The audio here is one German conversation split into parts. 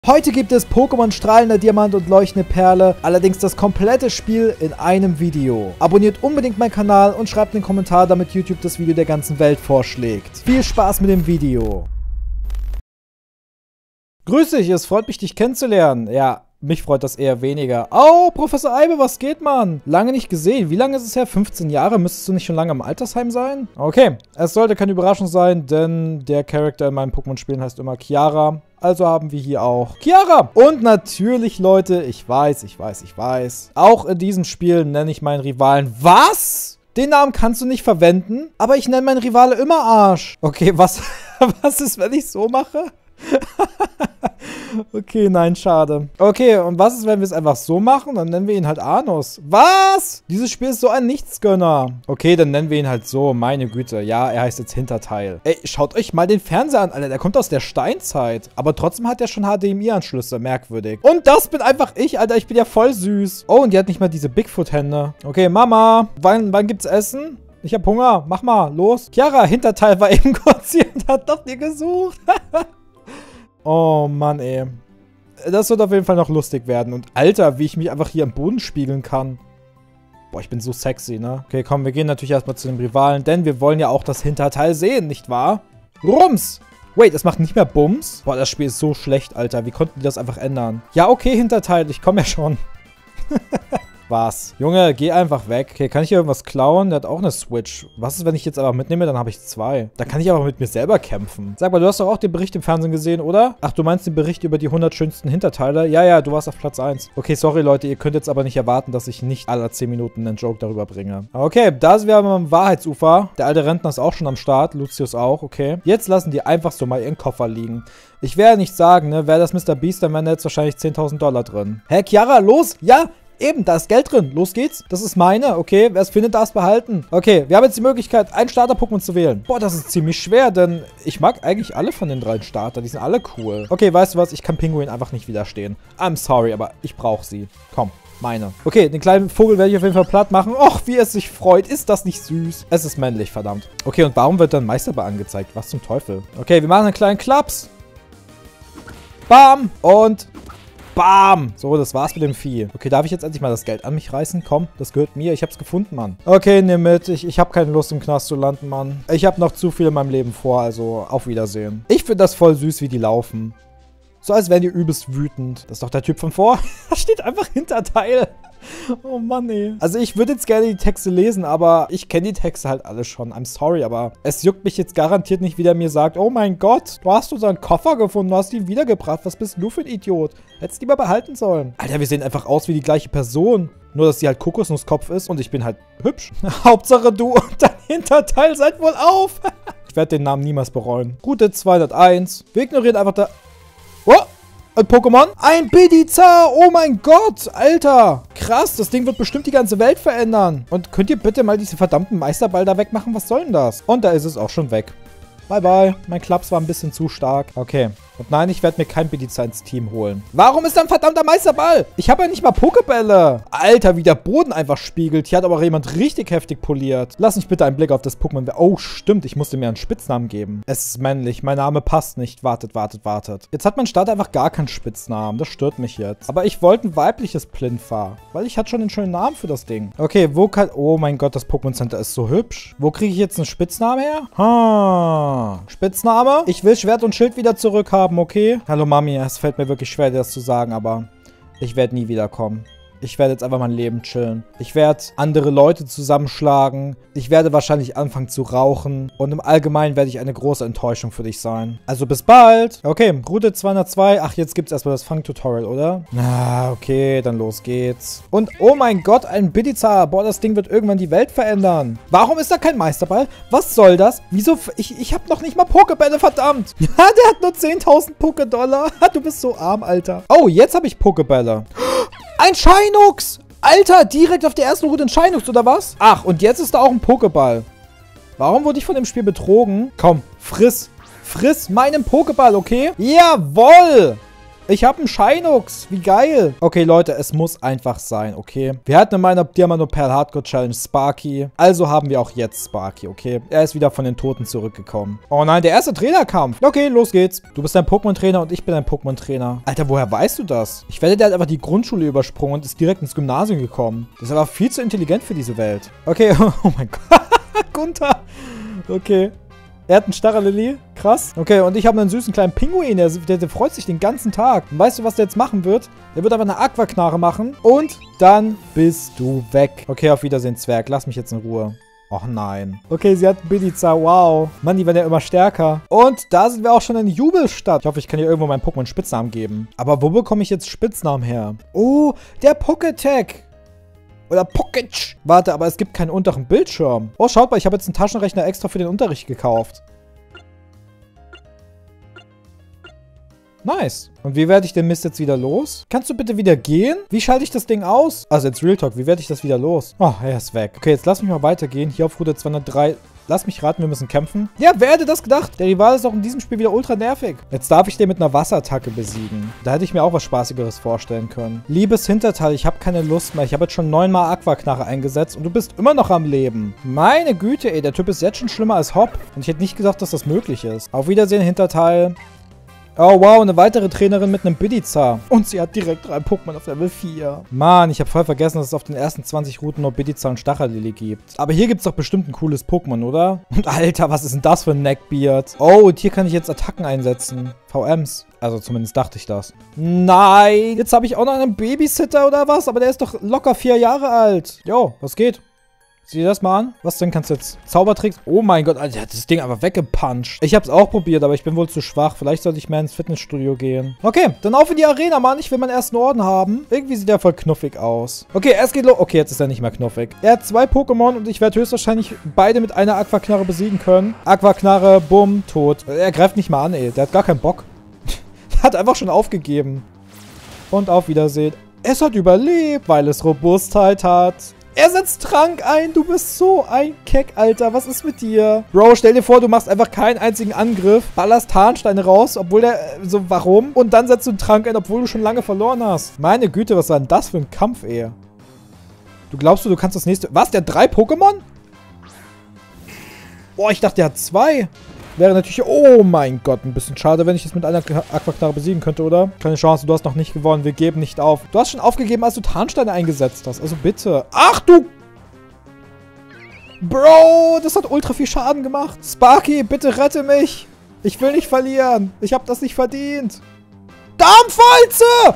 Heute gibt es Pokémon Strahlender Diamant und Leuchtende Perle, allerdings das komplette Spiel in einem Video. Abonniert unbedingt meinen Kanal und schreibt einen Kommentar, damit YouTube das Video der ganzen Welt vorschlägt. Viel Spaß mit dem Video. Grüß dich, es freut mich, dich kennenzulernen. Ja, mich freut das eher weniger. Oh, Professor Eibe, was geht, Mann? Lange nicht gesehen. Wie lange ist es her? 15 Jahre? Müsstest du nicht schon lange im Altersheim sein? Okay, es sollte keine Überraschung sein, denn der Charakter in meinen Pokémon-Spielen heißt immer Chiara. Also haben wir hier auch Chiara. Und natürlich, Leute, ich weiß. Auch in diesem Spiel nenne ich meinen Rivalen. Was? Den Namen kannst du nicht verwenden? Aber ich nenne meinen Rivale immer Arsch. Okay, was ist, wenn ich so mache? Okay, nein, schade. Okay, und was ist, wenn wir es einfach so machen? Dann nennen wir ihn halt Anus. Was? Dieses Spiel ist so ein Nichtsgönner. Okay, dann nennen wir ihn halt so. Meine Güte. Ja, er heißt jetzt Hinterteil. Ey, schaut euch mal den Fernseher an, Alter. Der kommt aus der Steinzeit. Aber trotzdem hat er schon HDMI-Anschlüsse. Merkwürdig. Und das bin einfach ich, Alter. Ich bin ja voll süß. Oh, und die hat nicht mal diese Bigfoot-Hände. Okay, Mama. Wann gibt's Essen? Ich hab Hunger. Mach mal. Los. Chiara, Hinterteil war eben kurz hier und hat doch dir gesucht. Oh, Mann, ey. Das wird auf jeden Fall noch lustig werden. Und Alter, wie ich mich einfach hier am Boden spiegeln kann. Boah, ich bin so sexy, ne? Okay, komm, wir gehen natürlich erstmal zu den Rivalen, denn wir wollen ja auch das Hinterteil sehen, nicht wahr? Rums! Wait, es macht nicht mehr Bums? Boah, das Spiel ist so schlecht, Alter. Wie konnten die das einfach ändern? Ja, okay, Hinterteil, ich komme ja schon. Was? Junge, geh einfach weg. Okay, kann ich hier irgendwas klauen? Der hat auch eine Switch. Was ist, wenn ich jetzt aber mitnehme? Dann habe ich 2. Dann kann ich aber mit mir selber kämpfen. Sag mal, du hast doch auch den Bericht im Fernsehen gesehen, oder? Ach, du meinst den Bericht über die 100 schönsten Hinterteile? Ja, du warst auf Platz 1. Okay, sorry, Leute. Ihr könnt jetzt aber nicht erwarten, dass ich nicht alle 10 Minuten einen Joke darüber bringe. Okay, da sind wir am Wahrheitsufer. Der alte Rentner ist auch schon am Start. Lucius auch, okay. Jetzt lassen die einfach so mal ihren Koffer liegen. Ich werde nicht sagen, ne? Wäre das Mr. Beast, dann wären da jetzt wahrscheinlich 10.000 $1000 drin. Hä, Chiara, los! Ja! Eben, da ist Geld drin. Los geht's. Das ist meine, okay? Wer es findet, darf es behalten. Okay, wir haben jetzt die Möglichkeit, einen Starter-Pokémon zu wählen. Boah, das ist ziemlich schwer, denn ich mag eigentlich alle von den 3 Starter. Die sind alle cool. Okay, weißt du was? Ich kann Pinguin einfach nicht widerstehen. I'm sorry, aber ich brauche sie. Komm, meine. Okay, den kleinen Vogel werde ich auf jeden Fall platt machen. Och, wie es sich freut. Ist das nicht süß? Es ist männlich, verdammt. Okay, und warum wird dann Meisterball angezeigt? Was zum Teufel? Okay, wir machen einen kleinen Klaps. Bam! Und bam! So, das war's mit dem Vieh. Okay, darf ich jetzt endlich mal das Geld an mich reißen? Komm, das gehört mir. Ich hab's gefunden, Mann. Okay, nimm mit. Ich hab keine Lust, im Knast zu landen, Mann. Ich hab noch zu viel in meinem Leben vor, also auf Wiedersehen. Ich finde das voll süß, wie die laufen. So, als wären die übelst wütend. Das ist doch der Typ von vor. Da steht einfach Hinterteil. Oh Mann, ey. Also ich würde jetzt gerne die Texte lesen, aber ich kenne die Texte halt alle schon. I'm sorry, aber es juckt mich jetzt garantiert nicht, wie der mir sagt, oh mein Gott, du hast unseren Koffer gefunden, du hast ihn wiedergebracht. Was bist du für ein Idiot? Hättest du lieber behalten sollen. Alter, wir sehen einfach aus wie die gleiche Person. Nur, dass sie halt Kokosnusskopf ist und ich bin halt hübsch. Hauptsache du und dein Hinterteil seid wohl auf. Ich werde den Namen niemals bereuen. Route 201. Wir ignorieren einfach da... Oh! Ein Pokémon? Ein Pidizar! Oh mein Gott! Alter! Krass, das Ding wird bestimmt die ganze Welt verändern. Und könnt ihr bitte mal diesen verdammten Meisterball da wegmachen? Was soll denn das? Und da ist es auch schon weg. Bye, bye. Mein Klaps war ein bisschen zu stark. Okay. Und nein, ich werde mir kein Pidizar ins Team holen. Warum ist da ein verdammter Meisterball? Ich habe ja nicht mal Pokébälle. Alter, wie der Boden einfach spiegelt. Hier hat aber jemand richtig heftig poliert. Lass mich bitte einen Blick auf das Pokémon. Oh, stimmt. Ich musste mir einen Spitznamen geben. Es ist männlich. Mein Name passt nicht. Wartet. Jetzt hat mein Starter einfach gar keinen Spitznamen. Das stört mich jetzt. Aber ich wollte ein weibliches Plinfa. Weil ich hatte schon einen schönen Namen für das Ding. Okay, wo kann... Oh mein Gott, das Pokémon Center ist so hübsch. Wo kriege ich jetzt einen Spitznamen her? Spitzname? Ich will Schwert und Schild wieder zurückhaben, okay? Hallo Mami, es fällt mir wirklich schwer, dir das zu sagen, aber ich werde nie wiederkommen. Ich werde jetzt einfach mein Leben chillen. Ich werde andere Leute zusammenschlagen. Ich werde wahrscheinlich anfangen zu rauchen. Und im Allgemeinen werde ich eine große Enttäuschung für dich sein. Also bis bald. Okay, Route 202. Ach, jetzt gibt es erstmal das Fang-Tutorial, oder? Na, okay, dann los geht's. Und oh mein Gott, ein Pidizar. Boah, das Ding wird irgendwann die Welt verändern. Warum ist da kein Meisterball? Was soll das? Wieso? Ich habe noch nicht mal Pokébälle, verdammt. Ja, der hat nur 10.000 Poké-Dollar. Du bist so arm, Alter. Oh, jetzt habe ich Pokébälle. Ein Shinux! Alter, direkt auf der ersten Route ein Shinux, oder was? Ach, und jetzt ist da auch ein Pokéball. Warum wurde ich von dem Spiel betrogen? Komm, friss meinen Pokéball, okay? Jawoll! Ich habe einen Shinox. Wie geil. Okay, Leute, es muss einfach sein, okay? Wir hatten in meiner Diamant-Perl Hardcore Challenge Sparky. Also haben wir auch jetzt Sparky, okay? Er ist wieder von den Toten zurückgekommen. Oh nein, der erste Trainerkampf. Okay, los geht's. Du bist ein Pokémon-Trainer und ich bin ein Pokémon-Trainer. Alter, woher weißt du das? Ich wette, der hat einfach die Grundschule übersprungen und ist direkt ins Gymnasium gekommen. Das ist aber viel zu intelligent für diese Welt. Okay, oh mein Gott. Gunther. Okay. Er hat einen Starrelili. Krass. Okay, und ich habe einen süßen kleinen Pinguin. Der freut sich den ganzen Tag. Und weißt du, was der jetzt machen wird? Der wird einfach eine Aquaknarre machen. Und dann bist du weg. Okay, auf Wiedersehen, Zwerg. Lass mich jetzt in Ruhe. Och nein. Okay, sie hat einen Bidizar. Wow. Mann, die werden ja immer stärker. Und da sind wir auch schon in Jubelstadt. Ich hoffe, ich kann hier irgendwo meinem Pokémon Spitznamen geben. Aber wo bekomme ich jetzt Spitznamen her? Oh, der Poketech. Oder Pocket. Warte, aber es gibt keinen unteren Bildschirm. Oh, schaut mal, ich habe jetzt einen Taschenrechner extra für den Unterricht gekauft. Nice. Und wie werde ich den Mist jetzt wieder los? Kannst du bitte wieder gehen? Wie schalte ich das Ding aus? Also jetzt Real Talk, wie werde ich das wieder los? Oh, er ist weg. Okay, jetzt lass mich mal weitergehen. Hier auf Route 203... Lass mich raten, wir müssen kämpfen. Ja, wer hätte das gedacht? Der Rival ist auch in diesem Spiel wieder ultra nervig. Jetzt darf ich den mit einer Wasserattacke besiegen. Da hätte ich mir auch was Spaßigeres vorstellen können. Liebes Hinterteil, ich habe keine Lust mehr. Ich habe jetzt schon 9-mal Aquaknarre eingesetzt und du bist immer noch am Leben. Meine Güte, ey, der Typ ist jetzt schon schlimmer als Hop. Und ich hätte nicht gedacht, dass das möglich ist. Auf Wiedersehen, Hinterteil. Oh, wow, eine weitere Trainerin mit einem Bidizar. Und sie hat direkt 3 Pokémon auf Level 4. Mann, ich habe voll vergessen, dass es auf den ersten 20 Routen nur Bidizar und Stachelili gibt. Aber hier gibt es doch bestimmt ein cooles Pokémon, oder? Und Alter, was ist denn das für ein Neckbeard? Oh, und hier kann ich jetzt Attacken einsetzen. VMs. Also zumindest dachte ich das. Nein, jetzt habe ich auch noch einen Babysitter oder was? Aber der ist doch locker 4 Jahre alt. Jo, was geht? Sieh dir das mal an. Was denn? Kannst du jetzt Zaubertricks? Oh mein Gott, Alter, der hat das Ding einfach weggepuncht. Ich hab's auch probiert, aber ich bin wohl zu schwach. Vielleicht sollte ich mehr ins Fitnessstudio gehen. Okay, dann auf in die Arena, Mann. Ich will meinen ersten Orden haben. Irgendwie sieht er voll knuffig aus. Okay, es geht los. Okay, jetzt ist er nicht mehr knuffig. Er hat 2 Pokémon und ich werde höchstwahrscheinlich beide mit einer Aquaknarre besiegen können. Aquaknarre, bumm, tot. Er greift nicht mal an, ey. Der hat gar keinen Bock. Der hat einfach schon aufgegeben. Und auf Wiedersehen. Es hat überlebt, weil es Robustheit hat. Er setzt Trank ein. Du bist so ein Keck, Alter. Was ist mit dir? Bro, stell dir vor, du machst einfach keinen einzigen Angriff, ballerst Tarnsteine raus, obwohl der... So, warum? Und dann setzt du einen Trank ein, obwohl du schon lange verloren hast. Meine Güte, was war denn das für ein Kampf, ey? Du glaubst, du kannst das nächste... Was, der hat 3 Pokémon? Boah, ich dachte, der hat 2. Wäre natürlich... Oh mein Gott, ein bisschen schade, wenn ich das mit einer Aquaknarre besiegen könnte, oder? Keine Chance, du hast noch nicht gewonnen. Wir geben nicht auf. Du hast schon aufgegeben, als du Tarnsteine eingesetzt hast. Also bitte. Ach du... Bro, das hat ultra viel Schaden gemacht. Sparky, bitte rette mich. Ich will nicht verlieren. Ich habe das nicht verdient. Darmfalze!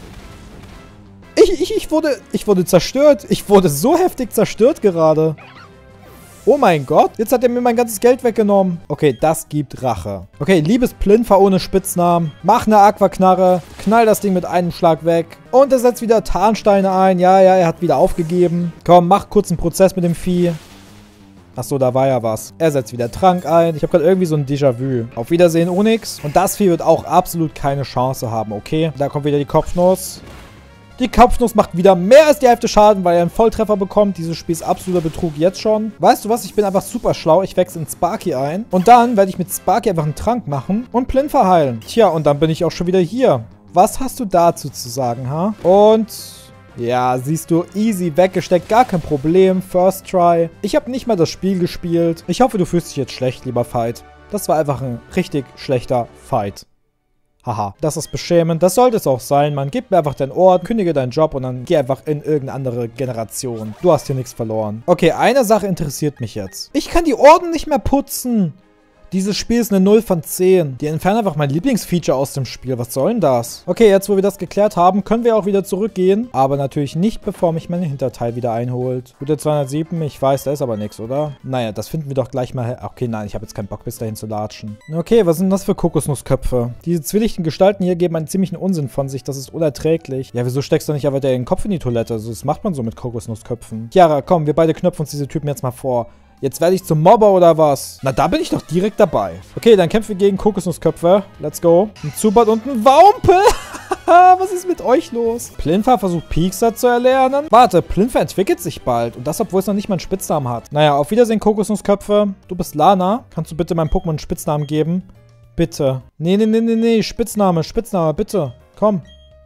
Ich wurde zerstört. Ich wurde so heftig zerstört gerade. Oh mein Gott, jetzt hat er mir mein ganzes Geld weggenommen. Okay, das gibt Rache. Okay, liebes Plinfer ohne Spitznamen. Mach eine Aquaknarre, knall das Ding mit einem Schlag weg. Und er setzt wieder Tarnsteine ein. Ja, er hat wieder aufgegeben. Komm, mach kurz einen Prozess mit dem Vieh. Achso, da war ja was. Er setzt wieder Trank ein. Ich habe gerade irgendwie so ein Déjà-vu. Auf Wiedersehen, Onyx. Und das Vieh wird auch absolut keine Chance haben, okay? Da kommt wieder die Kopfnuss. Die Kopfnuss macht wieder mehr als die Hälfte Schaden, weil er einen Volltreffer bekommt. Dieses Spiel ist absoluter Betrug jetzt schon. Weißt du was? Ich bin einfach super schlau. Ich wechsle in Sparky ein. Und dann werde ich mit Sparky einfach einen Trank machen und Plinfer heilen. Tja, und dann bin ich auch schon wieder hier. Was hast du dazu zu sagen, ha? Und... ja, siehst du, easy weggesteckt, gar kein Problem. First try. Ich habe nicht mal das Spiel gespielt. Ich hoffe, du fühlst dich jetzt schlecht, lieber Fight. Das war einfach ein richtig schlechter Fight. Haha, das ist beschämend. Das sollte es auch sein. Man gibt mir einfach deinen Ort, kündige deinen Job und dann geh einfach in irgendeine andere Generation. Du hast hier nichts verloren. Okay, eine Sache interessiert mich jetzt. Ich kann die Orden nicht mehr putzen. Dieses Spiel ist eine 0 von 10. Die entfernen einfach mein Lieblingsfeature aus dem Spiel. Was soll denn das? Okay, jetzt wo wir das geklärt haben, können wir auch wieder zurückgehen. Aber natürlich nicht, bevor mich mein Hinterteil wieder einholt. Gute 207, ich weiß, da ist aber nichts, oder? Naja, das finden wir doch gleich mal... Okay, nein, ich habe jetzt keinen Bock, bis dahin zu latschen. Okay, was sind das für Kokosnussköpfe? Diese zwielichtigen Gestalten hier geben einen ziemlichen Unsinn von sich. Das ist unerträglich. Ja, wieso steckst du nicht einfach den Kopf in die Toilette? Also, das macht man so mit Kokosnussköpfen. Chiara, komm, wir beide knöpfen uns diese Typen jetzt mal vor. Jetzt werde ich zum Mobber oder was? Na, da bin ich doch direkt dabei. Okay, dann kämpfen wir gegen Kokosnussköpfe. Let's go. Ein Zubat und ein Waumpe. Was ist mit euch los? Plinfer versucht Piekser zu erlernen. Warte, Plinfer entwickelt sich bald. Und das, obwohl es noch nicht mal einen Spitznamen hat. Naja, auf Wiedersehen, Kokosnussköpfe. Du bist Lana. Kannst du bitte meinem Pokémon einen Spitznamen geben? Bitte. Nee. Spitzname, bitte. Komm.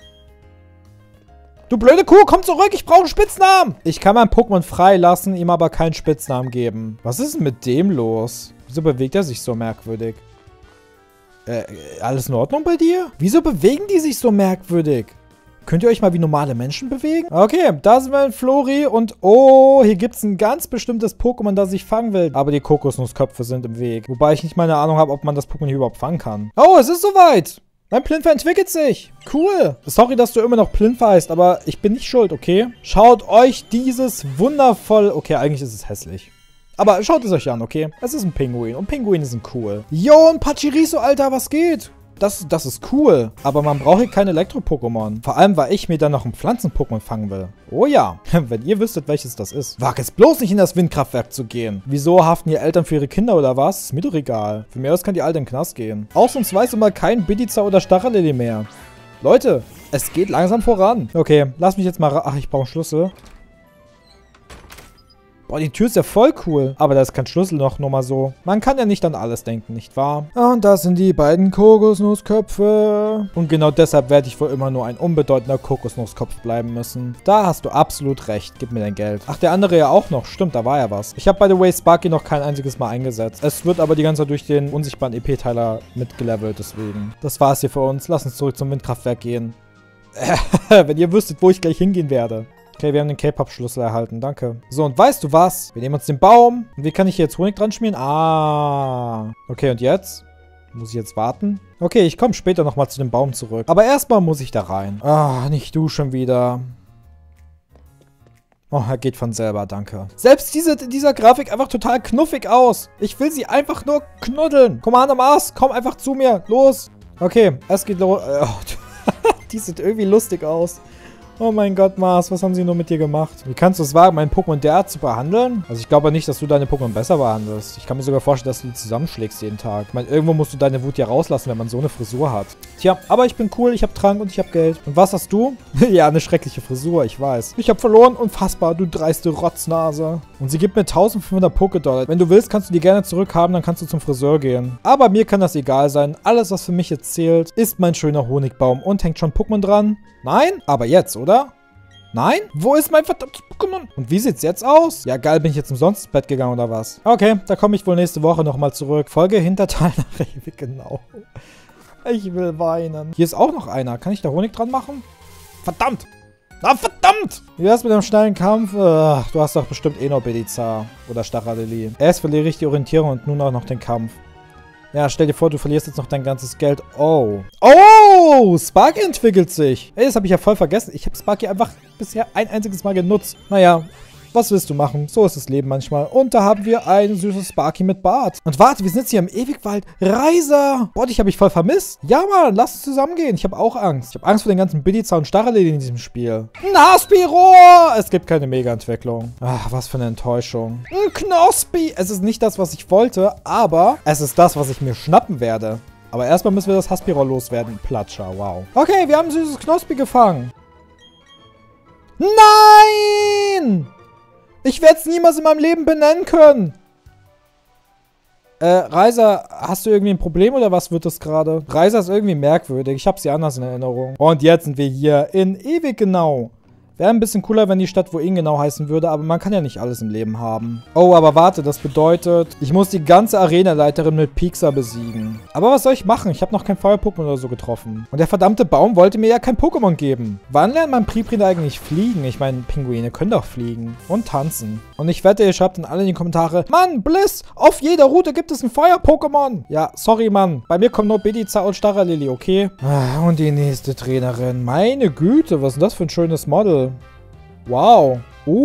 Du blöde Kuh, komm zurück, ich brauche einen Spitznamen. Ich kann mein Pokémon freilassen, ihm aber keinen Spitznamen geben. Was ist denn mit dem los? Wieso bewegt er sich so merkwürdig? Alles in Ordnung bei dir? Wieso bewegen die sich so merkwürdig? Könnt ihr euch mal wie normale Menschen bewegen? Okay, da sind wir in Flori und oh, hier gibt es ein ganz bestimmtes Pokémon, das ich fangen will. Aber die Kokosnussköpfe sind im Weg. Wobei ich nicht mal eine Ahnung habe, ob man das Pokémon hier überhaupt fangen kann. Oh, es ist soweit. Mein Plinfer entwickelt sich. Cool. Sorry, dass du immer noch Plinfer heißt, aber ich bin nicht schuld, okay? Schaut euch dieses wundervoll... Okay, eigentlich ist es hässlich. Aber schaut es euch an, okay? Es ist ein Pinguin und Pinguine sind cool. Jo, ein Pachirisu, Alter, was geht? Das ist cool. Aber man braucht hier kein Elektro-Pokémon. Vor allem, weil ich mir dann noch ein Pflanzen-Pokémon fangen will. Oh ja. Wenn ihr wüsstet, welches das ist. Wag es bloß nicht in das Windkraftwerk zu gehen. Wieso haften hier Eltern für ihre Kinder oder was? Ist mir doch egal. Für mich aus kann die Alte in den Knast gehen. Ausnahmsweise mal kein Bidiza oder Stachelilli mehr. Leute, es geht langsam voran. Okay, lass mich jetzt mal... Ach, ich brauche einen Schlüssel. Boah, die Tür ist ja voll cool. Aber da ist kein Schlüssel noch, nur mal so. Man kann ja nicht an alles denken, nicht wahr? Und das sind die beiden Kokosnussköpfe. Und genau deshalb werde ich wohl immer nur ein unbedeutender Kokosnusskopf bleiben müssen. Da hast du absolut recht. Gib mir dein Geld. Ach, der andere ja auch noch. Stimmt, da war ja was. Ich habe, by the way, Sparky noch kein einziges Mal eingesetzt. Es wird aber die ganze Zeit durch den unsichtbaren EP-Teiler mitgelevelt, deswegen. Das war's hier für uns. Lass uns zurück zum Windkraftwerk gehen. Wenn ihr wüsstet, wo ich gleich hingehen werde. Okay, wir haben den K-Pop-Schlüssel erhalten. Danke. So, und weißt du was? Wir nehmen uns den Baum. Und wie kann ich hier jetzt Honig dran schmieren? Ah. Okay, und jetzt? Muss ich jetzt warten? Okay, ich komme später nochmal zu dem Baum zurück. Aber erstmal muss ich da rein. Ah, nicht du schon wieder. Oh, er geht von selber, danke. Selbst dieser Grafik einfach total knuffig aus. Ich will sie einfach nur knuddeln. Commander Mars, komm einfach zu mir. Los. Okay, es geht los. Die sieht irgendwie lustig aus. Oh mein Gott, Mars, was haben sie nur mit dir gemacht? Wie kannst du es wagen, meinen Pokémon derart zu behandeln? Also ich glaube nicht, dass du deine Pokémon besser behandelst. Ich kann mir sogar vorstellen, dass du die zusammenschlägst jeden Tag. Ich meine, irgendwo musst du deine Wut ja rauslassen, wenn man so eine Frisur hat. Tja, aber ich bin cool, ich habe Trank und ich habe Geld. Und was hast du? Ja, eine schreckliche Frisur, ich weiß. Ich habe verloren, unfassbar, du dreiste Rotznase. Und sie gibt mir 1500 Pokédollar. Wenn du willst, kannst du die gerne zurückhaben, dann kannst du zum Friseur gehen. Aber mir kann das egal sein. Alles, was für mich jetzt zählt, ist mein schöner Honigbaum. Und hängt schon Pokémon dran? Nein? Aber jetzt, oder? Nein? Wo ist mein verdammtes Pokémon? Und wie sieht's jetzt aus? Ja, geil, bin ich jetzt umsonst ins Bett gegangen oder was? Okay, da komme ich wohl nächste Woche nochmal zurück. Folge Hinterteil nach Rewe, genau. Ich will weinen. Hier ist auch noch einer. Kann ich da Honig dran machen? Verdammt! Ah, verdammt! Wie wär's mit dem schnellen Kampf? Ach, du hast doch bestimmt eh noch Bediza oder Stachelilli. Erst verliere ich die Orientierung und nun auch noch den Kampf. Ja, stell dir vor, du verlierst jetzt noch dein ganzes Geld. Oh. Oh! Sparky entwickelt sich. Ey, das habe ich ja voll vergessen. Ich habe Sparky einfach bisher ein einziges Mal genutzt. Naja, was willst du machen? So ist das Leben manchmal. Und da haben wir ein süßes Sparky mit Bart. Und warte, wir sind jetzt hier im Ewigwald. Reiser! Boah, dich habe ich voll vermisst. Ja, Mann, lass uns zusammen gehen. Ich habe auch Angst. Ich habe Angst vor den ganzen Bediza und Stachelilli in diesem Spiel. Ein Haspiro! Es gibt keine Mega-Entwicklung. Ach, was für eine Enttäuschung. Ein Knospi! Es ist nicht das, was ich wollte, aber es ist das, was ich mir schnappen werde. Aber erstmal müssen wir das Haspiro loswerden. Platscher, wow. Okay, wir haben ein süßes Knospi gefangen. Nein! Ich werde es niemals in meinem Leben benennen können. Reiser, hast du irgendwie ein Problem oder was wird das gerade? Reiser ist irgendwie merkwürdig. Ich habe sie anders in Erinnerung. Und jetzt sind wir hier in Ewiggenau. Wäre ein bisschen cooler, wenn die Stadt Wohin genau heißen würde, aber man kann ja nicht alles im Leben haben. Oh, aber warte, das bedeutet, ich muss die ganze Arenaleiterin mit Pixa besiegen. Aber was soll ich machen? Ich habe noch kein Feuer-Pokémon oder so getroffen. Und der verdammte Baum wollte mir ja kein Pokémon geben. Wann lernt man Priprin eigentlich fliegen? Ich meine, Pinguine können doch fliegen. Und tanzen. Und ich wette, ihr schreibt dann alle in die Kommentare, Mann, Bliss, auf jeder Route gibt es ein Feuer-Pokémon. Ja, sorry, Mann. Bei mir kommen nur Bediza und Stachelilli, okay? Und die nächste Trainerin. Meine Güte, was ist denn das für ein schönes Model? Wow.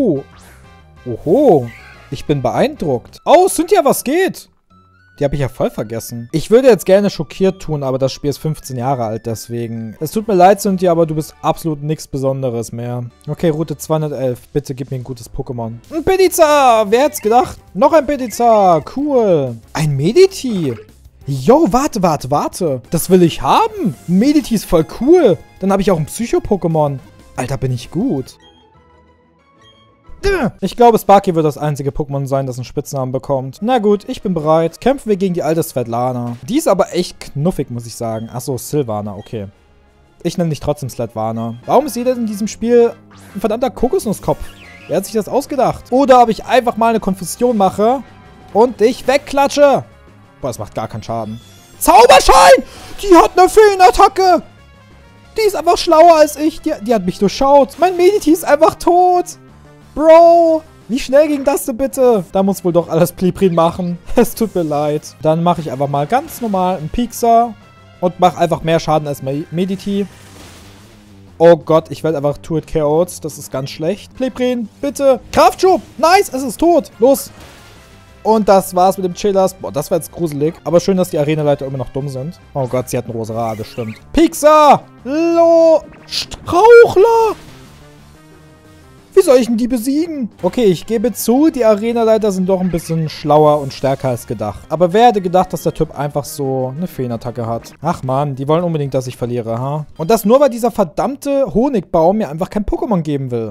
Oho. Ich bin beeindruckt. Oh, Cynthia, was geht? Die habe ich ja voll vergessen. Ich würde jetzt gerne schockiert tun, aber das Spiel ist 15 Jahre alt, deswegen. Es tut mir leid, Cynthia, aber du bist absolut nichts Besonderes mehr. Okay, Route 211. Bitte gib mir ein gutes Pokémon. Ein Pediza! Wer hätte es gedacht? Noch ein Pediza! Cool. Ein Mediti! Yo, warte. Das will ich haben. Ein Mediti ist voll cool. Dann habe ich auch ein Psycho-Pokémon. Alter, bin ich gut. Ich glaube, Sparky wird das einzige Pokémon sein, das einen Spitznamen bekommt. Na gut, ich bin bereit. Kämpfen wir gegen die alte Svetlana. Die ist aber echt knuffig, muss ich sagen. Achso, Sylvana, okay. Ich nenne dich trotzdem Svetlana. Warum ist jeder in diesem Spiel ein verdammter Kokosnusskopf? Wer hat sich das ausgedacht? Oder ob ich einfach mal eine Konfusion mache und dich wegklatsche. Boah, das macht gar keinen Schaden. Zauberschein! Die hat eine Feenattacke! Die ist einfach schlauer als ich. Die hat mich durchschaut. Mein Mediti ist einfach tot. Bro, wie schnell ging das denn bitte? Da muss wohl doch alles Pliprin machen. Es tut mir leid. Dann mache ich einfach mal ganz normal einen Piekser und mache einfach mehr Schaden als Mediti. Oh Gott, ich werde einfach Two-Hit KO'd. Das ist ganz schlecht. Pliprin, bitte. Kraftschub. Nice, es ist tot. Los. Und das war's mit dem Chillers. Boah, das war jetzt gruselig. Aber schön, dass die Arenaleiter immer noch dumm sind. Oh Gott, sie hat eine Roserade, stimmt. Pixar! Strauchler! Wie soll ich denn die besiegen? Okay, ich gebe zu, die Arenaleiter sind doch ein bisschen schlauer und stärker als gedacht. Aber wer hätte gedacht, dass der Typ einfach so eine Feenattacke hat? Ach man, die wollen unbedingt, dass ich verliere, ha? Und das nur, weil dieser verdammte Honigbaum mir einfach kein Pokémon geben will.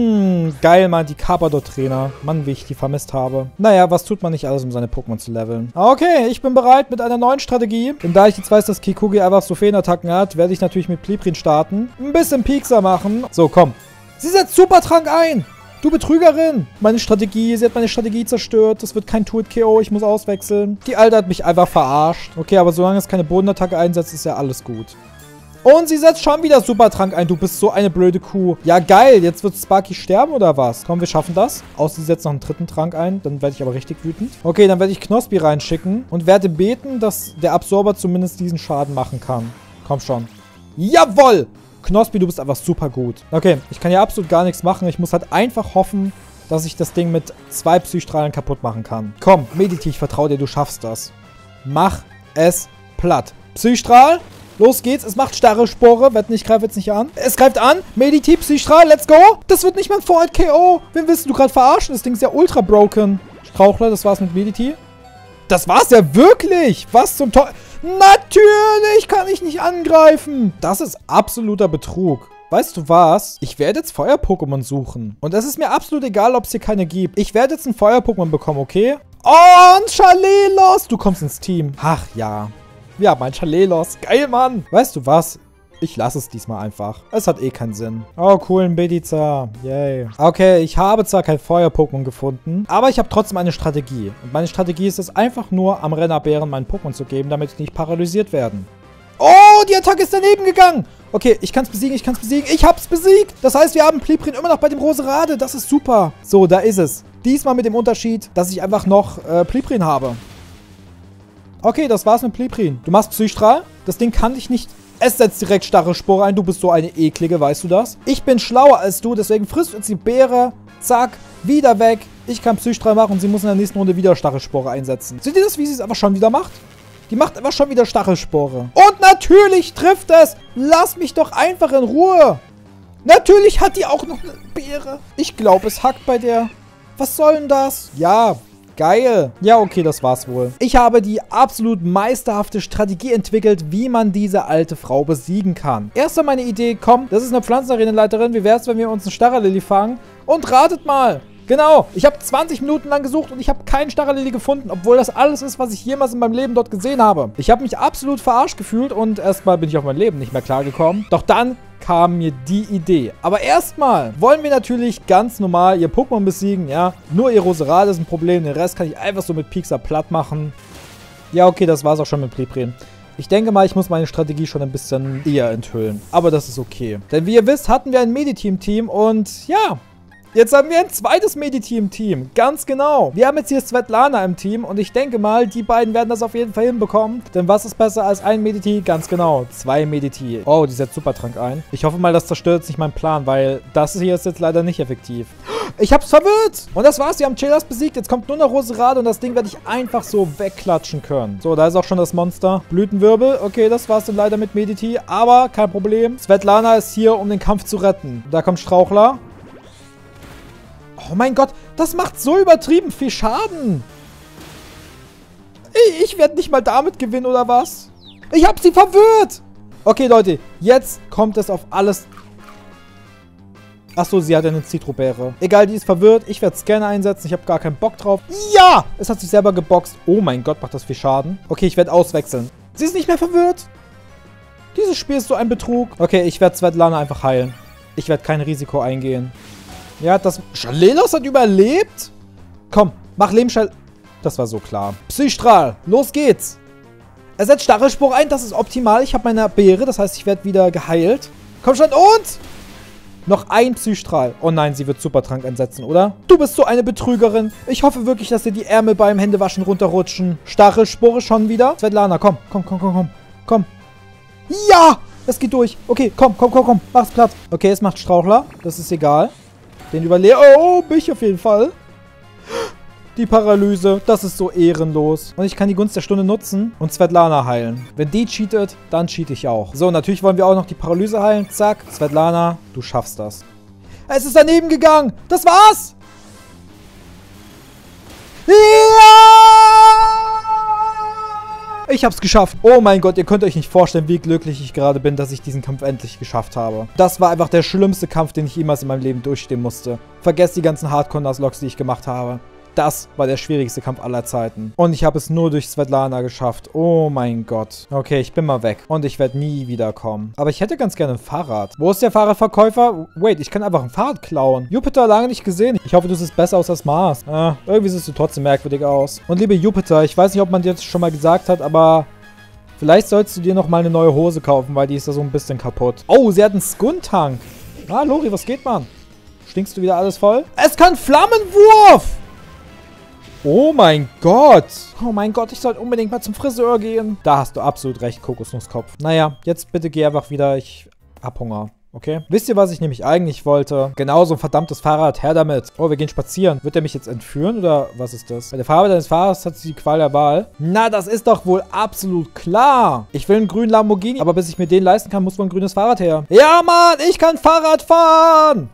Geil, Mann, die Carpador-Trainer. Mann, wie ich die vermisst habe. Naja, was tut man nicht alles, um seine Pokémon zu leveln? Okay, ich bin bereit mit einer neuen Strategie. Denn da ich jetzt weiß, dass Kikugi einfach so Feenattacken hat, werde ich natürlich mit Pliprin starten. Ein bisschen Piekser machen. So, komm. Sie setzt Supertrank ein! Du Betrügerin! Meine Strategie, sie hat meine Strategie zerstört. Das wird kein Two-Hit-KO, ich muss auswechseln. Die Alte hat mich einfach verarscht. Okay, aber solange es keine Bodenattacke einsetzt, ist ja alles gut. Und sie setzt schon wieder Supertrank ein. Du bist so eine blöde Kuh. Ja, geil. Jetzt wird Sparky sterben oder was? Komm, wir schaffen das. Außer sie setzt noch einen dritten Trank ein. Dann werde ich aber richtig wütend. Okay, dann werde ich Knospi reinschicken. Und werde beten, dass der Absorber zumindest diesen Schaden machen kann. Komm schon. Jawoll! Knospi, du bist einfach super gut. Okay, ich kann ja absolut gar nichts machen. Ich muss halt einfach hoffen, dass ich das Ding mit 2 Psystrahlen kaputt machen kann. Komm, Mediti, ich vertraue dir, du schaffst das. Mach es platt. Psystrahl, los geht's. Es macht starre Spore. Ich greife jetzt nicht an. Es greift an. Mediti, Psystrahl, let's go. Das wird nicht mal ein Vorhalt-KO. Wen willst du gerade verarschen? Das Ding ist ja ultra broken. Strauchler, das war's mit Mediti. Das war's ja wirklich. Was zum Teufel? Natürlich kann ich nicht angreifen. Das ist absoluter Betrug. Weißt du was? Ich werde jetzt Feuer-Pokémon suchen. Und es ist mir absolut egal, ob es hier keine gibt. Ich werde jetzt ein Feuer-Pokémon bekommen, okay? Und Chalelos. Du kommst ins Team. Ach ja. Ja, mein Chalelos. Geil, Mann. Weißt du was? Ich lasse es diesmal einfach. Es hat eh keinen Sinn. Oh, cool, ein Bediza. Yay. Okay, ich habe zwar kein Feuer-Pokémon gefunden, aber ich habe trotzdem eine Strategie. Und meine Strategie ist es einfach nur, am Rennerbären meinen Pokémon zu geben, damit sie nicht paralysiert werden. Oh, die Attacke ist daneben gegangen. Okay, ich kann es besiegen, ich kann es besiegen. Ich hab's besiegt. Das heißt, wir haben Pliprin immer noch bei dem Roserade. Das ist super. So, da ist es. Diesmal mit dem Unterschied, dass ich einfach noch Pliprin habe. Okay, das war's mit Pliprin. Du machst Psystrahl. Das Ding kann dich nicht... Es setzt direkt starre Spore ein. Du bist so eine eklige, weißt du das? Ich bin schlauer als du, deswegen frisst uns die Beere. Zack, wieder weg. Ich kann Psystrahl machen und sie muss in der nächsten Runde wieder starre Spore einsetzen. Seht ihr das, wie sie es einfach schon wieder macht? Die macht einfach schon wieder Stachelspore. Und natürlich trifft es. Lass mich doch einfach in Ruhe. Natürlich hat die auch noch eine Beere. Ich glaube, es hackt bei der. Was soll denn das? Ja, geil. Ja, okay, das war's wohl. Ich habe die absolut meisterhafte Strategie entwickelt, wie man diese alte Frau besiegen kann. Erst meine Idee, komm, das ist eine Pflanzenarenenleiterin. Wie wär's, wenn wir uns einen Starralilli fangen? Und ratet mal. Genau, ich habe 20 Minuten lang gesucht und ich habe keinen Starralilli gefunden, obwohl das alles ist, was ich jemals in meinem Leben dort gesehen habe. Ich habe mich absolut verarscht gefühlt und erstmal bin ich auf mein Leben nicht mehr klargekommen. Doch dann kam mir die Idee. Aber erstmal wollen wir natürlich ganz normal ihr Pokémon besiegen, ja. Nur ihr Roserade ist ein Problem, den Rest kann ich einfach so mit Piekser platt machen. Ja, okay, das war's auch schon mit Pliprin. Ich denke mal, ich muss meine Strategie schon ein bisschen eher enthüllen. Aber das ist okay. Denn wie ihr wisst, hatten wir ein Mediteam-Team und ja... Jetzt haben wir ein zweites Mediti im Team. Ganz genau. Wir haben jetzt hier Svetlana im Team und ich denke mal, die beiden werden das auf jeden Fall hinbekommen. Denn was ist besser als ein Mediti? Ganz genau. 2 Mediti. Oh, die setzt Supertrank ein. Ich hoffe mal, das zerstört jetzt nicht meinen Plan, weil das hier ist jetzt leider nicht effektiv. Ich hab's verwirrt. Und das war's. Wir haben Chillers besiegt. Jetzt kommt nur noch Roserade und das Ding werde ich einfach so wegklatschen können. So, da ist auch schon das Monster. Blütenwirbel. Okay, das war's dann leider mit Mediti. Aber kein Problem. Svetlana ist hier, um den Kampf zu retten. Da kommt Strauchler. Oh mein Gott, das macht so übertrieben viel Schaden. Ich werde nicht mal damit gewinnen, oder was? Ich habe sie verwirrt. Okay, Leute, jetzt kommt es auf alles... Achso, sie hat eine Zitrobeere. Egal, die ist verwirrt. Ich werde Scanner einsetzen. Ich habe gar keinen Bock drauf. Ja! Es hat sich selber geboxt. Oh mein Gott, macht das viel Schaden. Okay, ich werde auswechseln. Sie ist nicht mehr verwirrt. Dieses Spiel ist so ein Betrug. Okay, ich werde Svetlana einfach heilen. Ich werde kein Risiko eingehen. Ja, das... Schalelos hat überlebt? Komm, mach Lebensschall... Das war so klar. Psystrahl, los geht's. Er setzt Stachelspore ein, das ist optimal. Ich habe meine Beere, das heißt, ich werde wieder geheilt. Komm schon, und... Noch ein Psystrahl. Oh nein, sie wird Supertrank einsetzen, oder? Du bist so eine Betrügerin. Ich hoffe wirklich, dass dir die Ärmel beim Händewaschen runterrutschen. Stachelspore schon wieder. Svetlana, komm. Komm. Ja! Es geht durch. Okay, komm. Mach's platt. Okay, es macht Strauchler. Das ist egal. Den überlebe... Oh, mich auf jeden Fall. Die Paralyse. Das ist so ehrenlos. Und ich kann die Gunst der Stunde nutzen und Svetlana heilen. Wenn die cheatet, dann cheat ich auch. So, natürlich wollen wir auch noch die Paralyse heilen. Zack. Svetlana, du schaffst das. Es ist daneben gegangen. Das war's. Ja! Ich hab's geschafft. Oh mein Gott, ihr könnt euch nicht vorstellen, wie glücklich ich gerade bin, dass ich diesen Kampf endlich geschafft habe. Das war einfach der schlimmste Kampf, den ich jemals in meinem Leben durchstehen musste. Vergesst die ganzen Hardcore-Nuzlocke, die ich gemacht habe. Das war der schwierigste Kampf aller Zeiten. Und ich habe es nur durch Svetlana geschafft. Oh mein Gott. Okay, ich bin mal weg. Und ich werde nie wiederkommen. Aber ich hätte ganz gerne ein Fahrrad. Wo ist der Fahrradverkäufer? Wait, ich kann einfach ein Fahrrad klauen. Jupiter, lange nicht gesehen. Ich hoffe, du siehst besser aus als Mars. Irgendwie siehst du trotzdem merkwürdig aus. Und liebe Jupiter, ich weiß nicht, ob man dir jetzt schon mal gesagt hat, aber... Vielleicht sollst du dir noch mal eine neue Hose kaufen, weil die ist da so ein bisschen kaputt. Oh, sie hat einen Skun-Tank. Ah, Lori, was geht, Mann? Stinkst du wieder alles voll? Es kann Flammenwurf! Oh mein Gott. Oh mein Gott, ich sollte unbedingt mal zum Friseur gehen. Da hast du absolut recht, Kokosnusskopf. Naja, jetzt bitte geh einfach wieder. Ich hab Hunger. Okay? Wisst ihr, was ich nämlich eigentlich wollte? Genau, so ein verdammtes Fahrrad. Her damit. Oh, wir gehen spazieren. Wird er mich jetzt entführen oder was ist das? Bei der Farbe deines Fahrers hat sie die Qual der Wahl. Na, das ist doch wohl absolut klar. Ich will einen grünen Lamborghini, aber bis ich mir den leisten kann, muss wohl ein grünes Fahrrad her. Ja, Mann, ich kann Fahrrad fahren.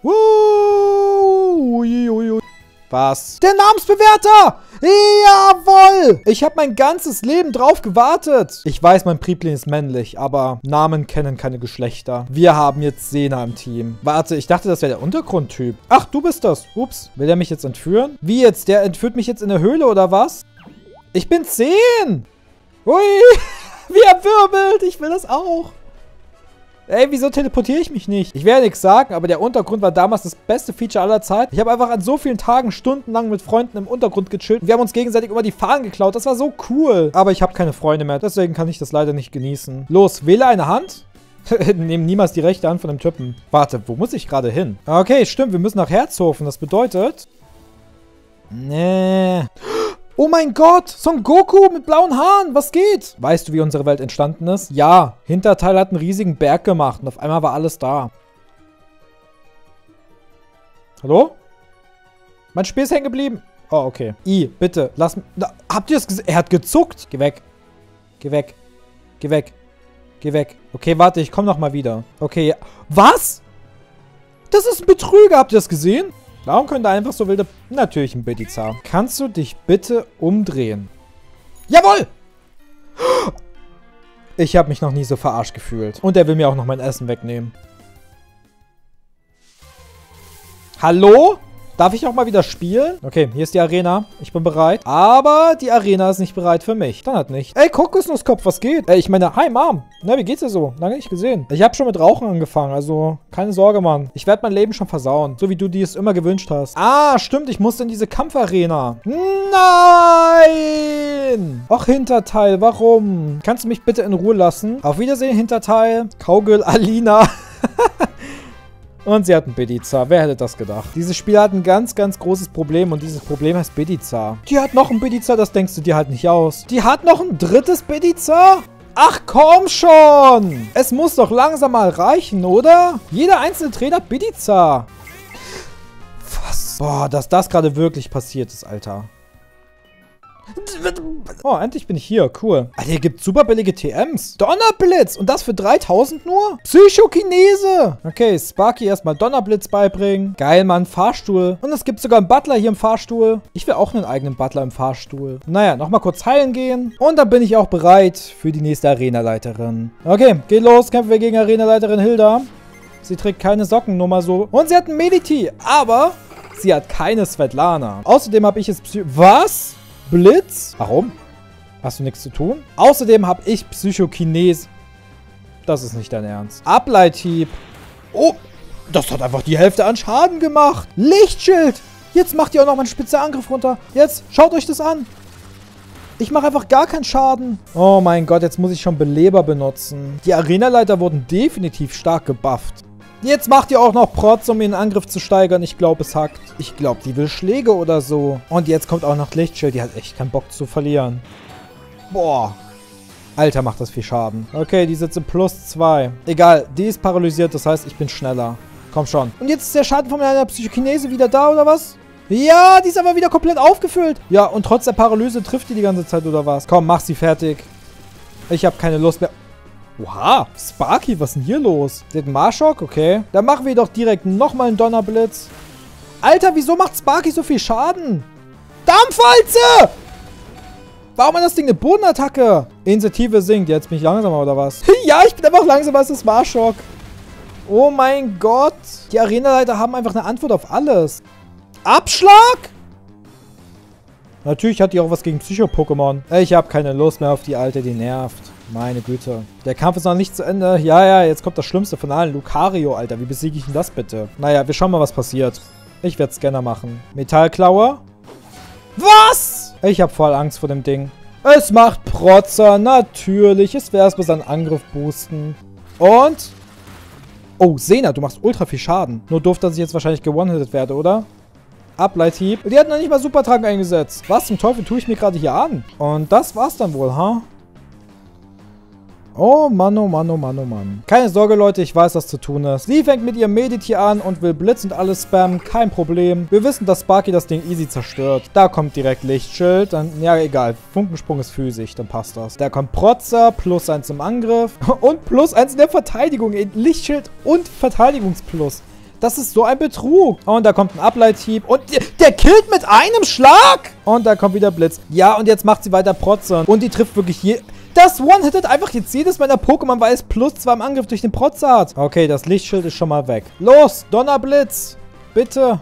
Ui. Was? Der Namensbewerter! Jawoll! Ich habe mein ganzes Leben drauf gewartet. Ich weiß, mein Prieblin ist männlich, aber Namen kennen keine Geschlechter. Wir haben jetzt Sena im Team. Warte, ich dachte, das wäre der Untergrundtyp. Ach, du bist das. Ups. Will der mich jetzt entführen? Wie jetzt? Der entführt mich jetzt in der Höhle, oder was? Ich bin 10! Ui! Wie er wirbelt! Ich will das auch. Ey, wieso teleportiere ich mich nicht? Ich werde nichts sagen, aber der Untergrund war damals das beste Feature aller Zeiten. Ich habe einfach an so vielen Tagen stundenlang mit Freunden im Untergrund gechillt. Wir haben uns gegenseitig immer die Fahnen geklaut. Das war so cool. Aber ich habe keine Freunde mehr. Deswegen kann ich das leider nicht genießen. Los, wähle eine Hand. Nehmen niemals die rechte Hand von dem Typen. Warte, wo muss ich gerade hin? Okay, stimmt. Wir müssen nach Herzhofen. Das bedeutet... Nee... Oh mein Gott, Son Goku mit blauen Haaren, was geht? Weißt du, wie unsere Welt entstanden ist? Ja, Hinterteil hat einen riesigen Berg gemacht und auf einmal war alles da. Hallo? Mein Spiel ist hängen geblieben. Oh, okay. Bitte, lass mich... Habt ihr es gesehen? Er hat gezuckt. Geh weg. Geh weg. Geh weg. Geh weg. Okay, warte, ich komme noch mal wieder. Okay, ja. Was? Das ist ein Betrüger, habt ihr das gesehen? Warum könnte einfach so wilde... Natürlich ein Bidizar. Kannst du dich bitte umdrehen? Jawohl! Ich habe mich noch nie so verarscht gefühlt. Und er will mir auch noch mein Essen wegnehmen. Hallo? Darf ich auch mal wieder spielen? Okay, hier ist die Arena. Ich bin bereit. Aber die Arena ist nicht bereit für mich. Dann halt nicht. Ey, Kokosnusskopf, was geht? Ey, ich meine, hi, Mom. Na, wie geht's dir so? Lange nicht gesehen. Ich habe schon mit Rauchen angefangen, also keine Sorge, Mann. Ich werde mein Leben schon versauen. So wie du dir es immer gewünscht hast. Ah, stimmt, ich musste in diese Kampfarena. Nein! Och, Hinterteil, warum? Kannst du mich bitte in Ruhe lassen? Auf Wiedersehen, Hinterteil. Cowgirl Alina. Und sie hat einen Bidizar. Wer hätte das gedacht? Dieses Spiel hat ein ganz, ganz großes Problem und dieses Problem heißt Bidizar. Die hat noch einen Bidizar, das denkst du dir halt nicht aus. Die hat noch ein drittes Bidizar? Ach komm schon! Es muss doch langsam mal reichen, oder? Jeder einzelne Trainer hat Bidizar. Was? Boah, dass das gerade wirklich passiert ist, Alter. Oh, endlich bin ich hier. Cool. Alter, hier gibt super billige TMs. Donnerblitz. Und das für 3000 nur? Psychokinese. Okay, Sparky erstmal Donnerblitz beibringen. Geil, Mann. Fahrstuhl. Und es gibt sogar einen Butler hier im Fahrstuhl. Ich will auch einen eigenen Butler im Fahrstuhl. Naja, nochmal kurz heilen gehen. Und dann bin ich auch bereit für die nächste Arenaleiterin. Okay, geht los. Kämpfen wir gegen Arenaleiterin Hilda. Sie trägt keine Socken, nur mal so. Und sie hat einen Mediti. Aber sie hat keine Svetlana. Außerdem habe ich jetzt Was? Blitz? Warum? Hast du nichts zu tun? Außerdem habe ich Psychokinese. Das ist nicht dein Ernst. Ableithieb. Oh, das hat einfach die Hälfte an Schaden gemacht. Lichtschild. Jetzt macht ihr auch noch mal einen spitzer Angriff runter. Jetzt, schaut euch das an. Ich mache einfach gar keinen Schaden. Oh mein Gott, jetzt muss ich schon Beleber benutzen. Die Arenaleiter wurden definitiv stark gebufft. Jetzt macht ihr auch noch Protz, um ihren Angriff zu steigern. Ich glaube, es hackt. Ich glaube, die will Schläge oder so. Und jetzt kommt auch noch Lichtschild. Die hat echt keinen Bock zu verlieren. Boah. Alter, macht das viel Schaden. Okay, die sitzt im +2. Egal, die ist paralysiert. Das heißt, ich bin schneller. Komm schon. Und jetzt ist der Schaden von meiner Psychokinese wieder da, oder was? Ja, die ist aber wieder komplett aufgefüllt. Ja, und trotz der Paralyse trifft die ganze Zeit, oder was? Komm, mach sie fertig. Ich habe keine Lust mehr. Oha, Sparky, was ist denn hier los? Der hat einen Marschock, okay. Dann machen wir doch direkt nochmal einen Donnerblitz. Alter, wieso macht Sparky so viel Schaden? Dampfwalze! Warum hat das Ding eine Bodenattacke? Initiative sinkt. Jetzt bin ich langsamer, oder was? Ja, ich bin einfach langsamer als das Marschock. Oh mein Gott. Die Arenaleiter haben einfach eine Antwort auf alles. Abschlag? Natürlich hat die auch was gegen Psycho-Pokémon. Ich habe keine Lust mehr auf die Alte, die nervt. Meine Güte. Der Kampf ist noch nicht zu Ende. Ja, jetzt kommt das Schlimmste von allen. Lucario, Alter. Wie besiege ich denn das bitte? Naja, wir schauen mal, was passiert. Ich werde Scanner machen. Metallklaue. Was? Ich habe voll Angst vor dem Ding. Es macht Protzer. Natürlich. Es wäre erstmal seinen Angriff boosten. Und... Oh, Sena, du machst ultra viel Schaden. Nur doof, dass ich jetzt wahrscheinlich gewone-hitted werde, oder? Ableithieb. Die hat noch nicht mal Supertrank eingesetzt. Was zum Teufel tue ich mir gerade hier an? Und das war's dann wohl, ha? Oh Mann, oh Mann, oh Mann, oh Mann. Keine Sorge, Leute, ich weiß, was zu tun ist. Sie fängt mit ihrem Meditier an und will Blitz und alles spammen. Kein Problem. Wir wissen, dass Sparky das Ding easy zerstört. Da kommt direkt Lichtschild. Dann, ja, egal. Funkensprung ist physisch, dann passt das. Da kommt Protzer, +1 im Angriff und +1 in der Verteidigung. Lichtschild und Verteidigungsplus. Das ist so ein Betrug. Und da kommt ein Ableithieb. Und der killt mit einem Schlag. Und da kommt wieder Blitz. Ja, und jetzt macht sie weiter Protzern. Und die trifft wirklich hier... Das One-Hittet einfach jetzt jedes meiner Pokémon, weil es +2 im Angriff durch den Protzer hat. Okay, das Lichtschild ist schon mal weg. Los, Donnerblitz. Bitte.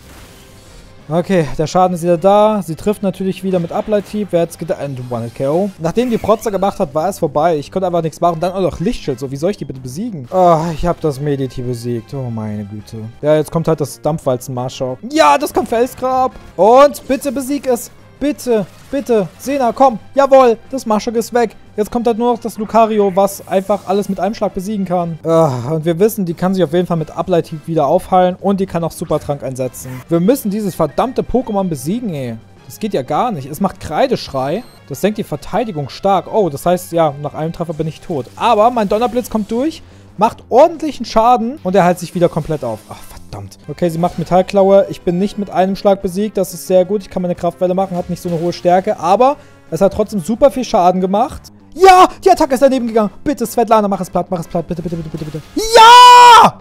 Okay, der Schaden ist wieder da. Sie trifft natürlich wieder mit Ableithieb. Wer hat's gedacht? Ein One-Hit-KO. Nachdem die Protzer gemacht hat, war es vorbei. Ich konnte einfach nichts machen. Dann auch noch Lichtschild. So, wie soll ich die bitte besiegen? Oh, ich habe das Meditier besiegt. Oh, meine Güte. Ja, jetzt kommt halt das Dampfwalzen-Marschau. Ja, das kommt Felsgrab. Und bitte besieg es. Bitte, bitte. Sena, komm. Jawohl, das Marschock ist weg. Jetzt kommt halt nur noch das Lucario, was einfach alles mit einem Schlag besiegen kann. Und wir wissen, die kann sich auf jeden Fall mit Ableithieb wieder aufheilen und die kann auch Supertrank einsetzen. Wir müssen dieses verdammte Pokémon besiegen, ey. Das geht ja gar nicht. Es macht Kreideschrei. Das senkt die Verteidigung stark. Oh, das heißt, ja, nach einem Treffer bin ich tot. Aber mein Donnerblitz kommt durch, macht ordentlichen Schaden und er heilt sich wieder komplett auf. Ach, verdammt. Okay, sie macht Metallklaue. Ich bin nicht mit einem Schlag besiegt. Das ist sehr gut. Ich kann meine Kraftwelle machen, hat nicht so eine hohe Stärke. Aber es hat trotzdem super viel Schaden gemacht. Ja, die Attacke ist daneben gegangen. Bitte, Svetlana, mach es platt, mach es platt. Bitte, bitte, bitte, bitte, bitte. Ja!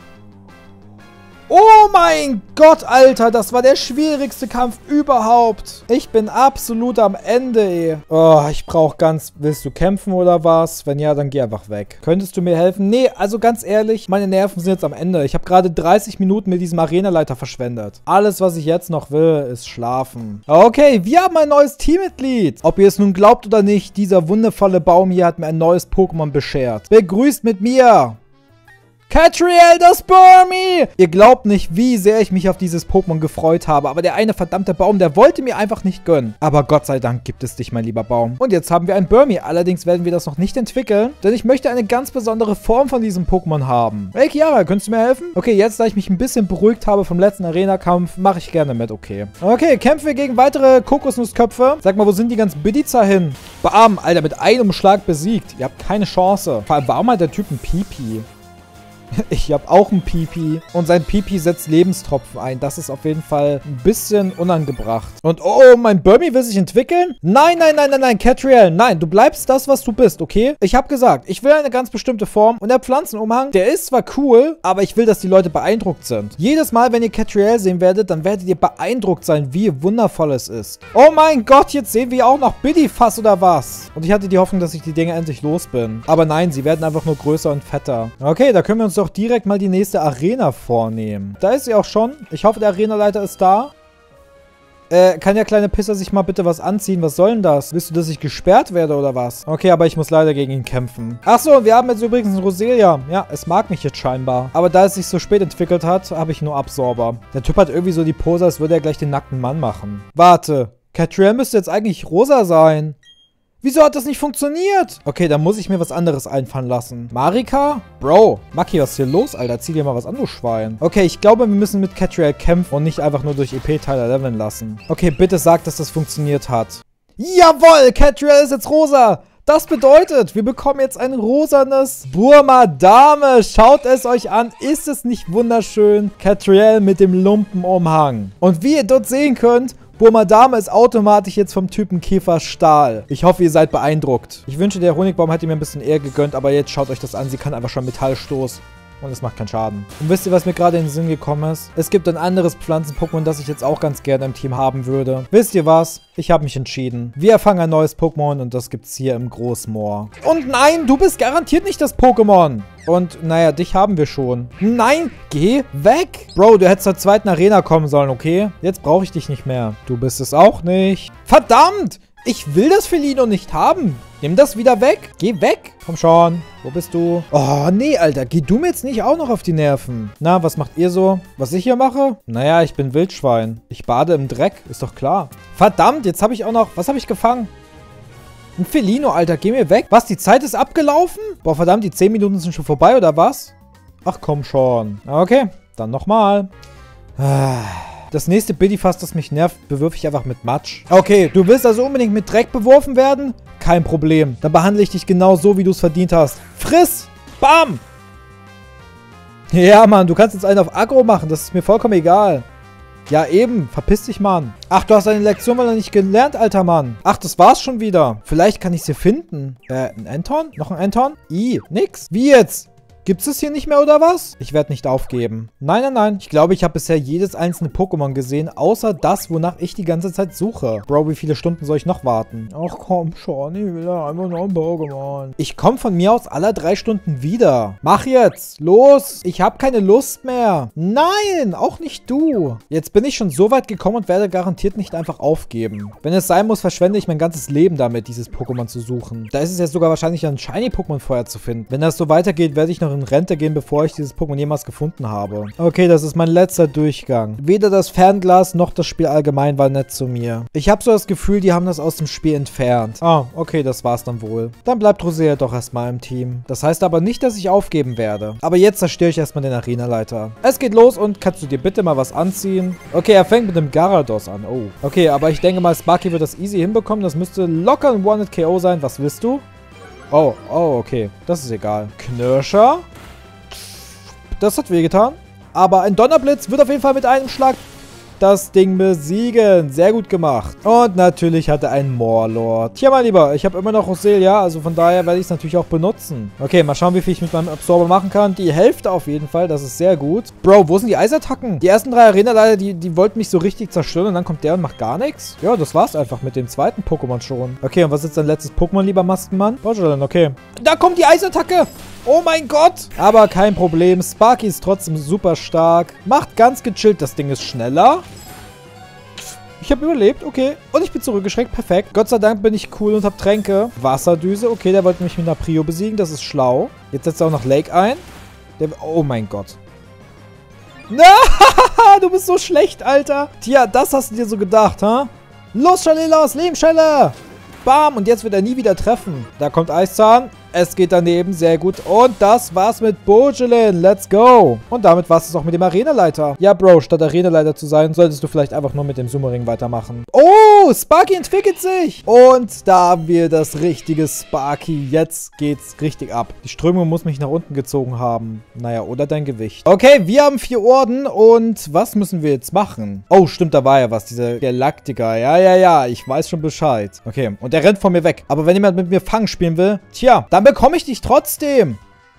Oh mein Gott, Alter, das war der schwierigste Kampf überhaupt. Ich bin absolut am Ende, ey. Oh, ich brauche ganz... Willst du kämpfen oder was? Wenn ja, dann geh einfach weg. Könntest du mir helfen? Nee, also ganz ehrlich, meine Nerven sind jetzt am Ende. Ich habe gerade 30 Minuten mit diesem Arenaleiter verschwendet. Alles, was ich jetzt noch will, ist schlafen. Okay, wir haben ein neues Teammitglied. Ob ihr es nun glaubt oder nicht, dieser wundervolle Baum hier hat mir ein neues Pokémon beschert. Begrüßt mit mir Catriel, das Burmy! Ihr glaubt nicht, wie sehr ich mich auf dieses Pokémon gefreut habe, aber der eine verdammte Baum, der wollte mir einfach nicht gönnen. Aber Gott sei Dank gibt es dich, mein lieber Baum. Und jetzt haben wir ein Burmy. Allerdings werden wir das noch nicht entwickeln, denn ich möchte eine ganz besondere Form von diesem Pokémon haben. Hey, Chiara, könntest du mir helfen? Okay, jetzt, da ich mich ein bisschen beruhigt habe vom letzten Arena-Kampf, mache ich gerne mit, okay. Okay, kämpfen wir gegen weitere Kokosnussköpfe. Sag mal, wo sind die ganzen Biddiza hin? Bam, Alter, mit einem Schlag besiegt. Ihr habt keine Chance. Vor allem, warum hat der Typ ein Pipi? Ich habe auch ein Pipi. Und sein Pipi setzt Lebenstropfen ein. Das ist auf jeden Fall ein bisschen unangebracht. Und oh, mein Burmy will sich entwickeln? Nein, nein, nein, nein, nein, Catriel. Nein, du bleibst das, was du bist, okay? Ich habe gesagt, ich will eine ganz bestimmte Form. Und der Pflanzenumhang, der ist zwar cool, aber ich will, dass die Leute beeindruckt sind. Jedes Mal, wenn ihr Catriel sehen werdet, dann werdet ihr beeindruckt sein, wie wundervoll es ist. Oh mein Gott, jetzt sehen wir auch noch Biddyfass oder was? Und ich hatte die Hoffnung, dass ich die Dinge endlich los bin. Aber nein, sie werden einfach nur größer und fetter. Okay, da können wir uns doch direkt mal die nächste Arena vornehmen. Da ist sie auch schon. Ich hoffe, der Arenaleiter ist da. Kann der kleine Pisser sich mal bitte was anziehen? Was soll denn das? Willst du, dass ich gesperrt werde oder was? Okay, aber ich muss leider gegen ihn kämpfen. Achso, wir haben jetzt übrigens einen Roselia. Ja, es mag mich jetzt scheinbar. Aber da es sich so spät entwickelt hat, habe ich nur Absorber. Der Typ hat irgendwie so die Pose, als würde er gleich den nackten Mann machen. Warte, Catriel müsste jetzt eigentlich rosa sein. Wieso hat das nicht funktioniert? Okay, dann muss ich mir was anderes einfallen lassen. Marika? Bro, Maki, was ist hier los, Alter? Zieh dir mal was an, du Schwein. Okay, ich glaube, wir müssen mit Catriel kämpfen und nicht einfach nur durch EP-Teiler leveln lassen. Okay, bitte sag, dass das funktioniert hat. Jawohl, Catriel ist jetzt rosa. Das bedeutet, wir bekommen jetzt ein rosanes Burma-Dame. Schaut es euch an. Ist es nicht wunderschön? Catriel mit dem Lumpenumhang. Und wie ihr dort sehen könnt, Burma-Dame ist automatisch jetzt vom Typen Käfer Stahl. Ich hoffe, ihr seid beeindruckt. Ich wünsche, der Honigbaum hätte mir ein bisschen eher gegönnt, aber jetzt schaut euch das an. Sie kann einfach schon Metallstoß. Und es macht keinen Schaden. Und wisst ihr, was mir gerade in den Sinn gekommen ist? Es gibt ein anderes Pflanzen-Pokémon, das ich jetzt auch ganz gerne im Team haben würde. Wisst ihr was? Ich habe mich entschieden. Wir fangen ein neues Pokémon und das gibt's hier im Großmoor. Und nein, du bist garantiert nicht das Pokémon. Und naja, dich haben wir schon. Nein, geh weg. Bro, du hättest zur zweiten Arena kommen sollen, okay? Jetzt brauche ich dich nicht mehr. Du bist es auch nicht. Verdammt! Ich will das Felino nicht haben. Nimm das wieder weg. Geh weg. Komm schon. Wo bist du? Oh, nee, Alter. Geh du mir jetzt nicht auch noch auf die Nerven. Na, was macht ihr so? Was ich hier mache? Naja, ich bin Wildschwein. Ich bade im Dreck. Ist doch klar. Verdammt, jetzt habe ich auch noch... Was habe ich gefangen? Ein Felino, Alter. Geh mir weg. Was, die Zeit ist abgelaufen? Boah, verdammt, die 10 Minuten sind schon vorbei, oder was? Ach, komm schon. Okay, dann nochmal. Das nächste Bidifass, das mich nervt, bewirfe ich einfach mit Matsch. Okay, du willst also unbedingt mit Dreck beworfen werden? Kein Problem. Dann behandle ich dich genau so, wie du es verdient hast. Friss! Bam! Ja, Mann, du kannst jetzt einen auf Aggro machen. Das ist mir vollkommen egal. Ja, eben. Verpiss dich, Mann. Ach, du hast deine Lektion weil nicht gelernt, alter Mann. Ach, das war's schon wieder. Vielleicht kann ich sie finden. Ein Anton? Noch ein Anton? Nix. Wie jetzt? Gibt's es hier nicht mehr, oder was? Ich werde nicht aufgeben. Nein, nein, nein. Ich glaube, ich habe bisher jedes einzelne Pokémon gesehen, außer das, wonach ich die ganze Zeit suche. Bro, wie viele Stunden soll ich noch warten? Ach komm schon, ich will ja einfach noch ein Pokémon. Ich komme von mir aus alle 3 Stunden wieder. Mach jetzt. Los. Ich habe keine Lust mehr. Nein, auch nicht du. Jetzt bin ich schon so weit gekommen und werde garantiert nicht einfach aufgeben. Wenn es sein muss, verschwende ich mein ganzes Leben damit, dieses Pokémon zu suchen. Da ist es jetzt sogar wahrscheinlich ein Shiny-Pokémon vorher zu finden. Wenn das so weitergeht, werde ich noch in Rente gehen, bevor ich dieses Pokémon jemals gefunden habe. Okay, das ist mein letzter Durchgang. Weder das Fernglas noch das Spiel allgemein war nett zu mir. Ich habe so das Gefühl, die haben das aus dem Spiel entfernt. Ah, okay, das war's dann wohl. Dann bleibt Rosea doch erstmal im Team. Das heißt aber nicht, dass ich aufgeben werde. Aber jetzt zerstöre ich erstmal den Arenaleiter. Es geht los und kannst du dir bitte mal was anziehen? Okay, er fängt mit dem Gyarados an. Oh. Okay, aber ich denke mal, Sparky wird das easy hinbekommen. Das müsste locker ein One-Hit-KO sein. Was willst du? Oh, okay. Das ist egal. Knirscher? Das hat wehgetan. Aber ein Donnerblitz wird auf jeden Fall mit einem Schlag das Ding besiegen. Sehr gut gemacht. Und natürlich hat er einen Moorlord. Tja, mein Lieber, ich habe immer noch Roselia, also von daher werde ich es natürlich auch benutzen. Okay, mal schauen, wie viel ich mit meinem Absorber machen kann. Die Hälfte auf jeden Fall, das ist sehr gut. Bro, wo sind die Eisattacken? Die ersten 3 Arena-Leiter, die wollten mich so richtig zerstören und dann kommt der und macht gar nichts. Ja, das war's einfach mit dem zweiten Pokémon schon. Okay, und was ist dein letztes Pokémon, lieber Maskenmann? Okay. Da kommt die Eisattacke! Oh mein Gott! Aber kein Problem. Sparky ist trotzdem super stark. Macht ganz gechillt. Das Ding ist schneller. Ich habe überlebt. Okay. Und ich bin zurückgeschreckt. Perfekt. Gott sei Dank bin ich cool und habe Tränke. Wasserdüse. Okay, der wollte mich mit einer Prio besiegen. Das ist schlau. Jetzt setzt er auch noch Lake ein. Oh mein Gott. Du bist so schlecht, Alter. Tja, das hast du dir so gedacht, ha? Los, Chalet, los. Lebensschelle. Bam. Und jetzt wird er nie wieder treffen. Da kommt Eiszahn. Es geht daneben, sehr gut. Und das war's mit Beaujolin. Let's go. Und damit war's es auch mit dem Arenaleiter. Ja, Bro, statt Arenaleiter zu sein, solltest du vielleicht einfach nur mit dem Summering weitermachen. Oh, Sparky entwickelt sich. Und da haben wir das richtige Sparky. Jetzt geht's richtig ab. Die Strömung muss mich nach unten gezogen haben. Naja, oder dein Gewicht. Okay, wir haben 4 Orden. Und was müssen wir jetzt machen? Oh, stimmt, da war ja was. Dieser Galactica. Ja. Ich weiß schon Bescheid. Okay, und der rennt von mir weg. Aber wenn jemand mit mir Fang spielen will, tja, dann bekomme ich dich trotzdem.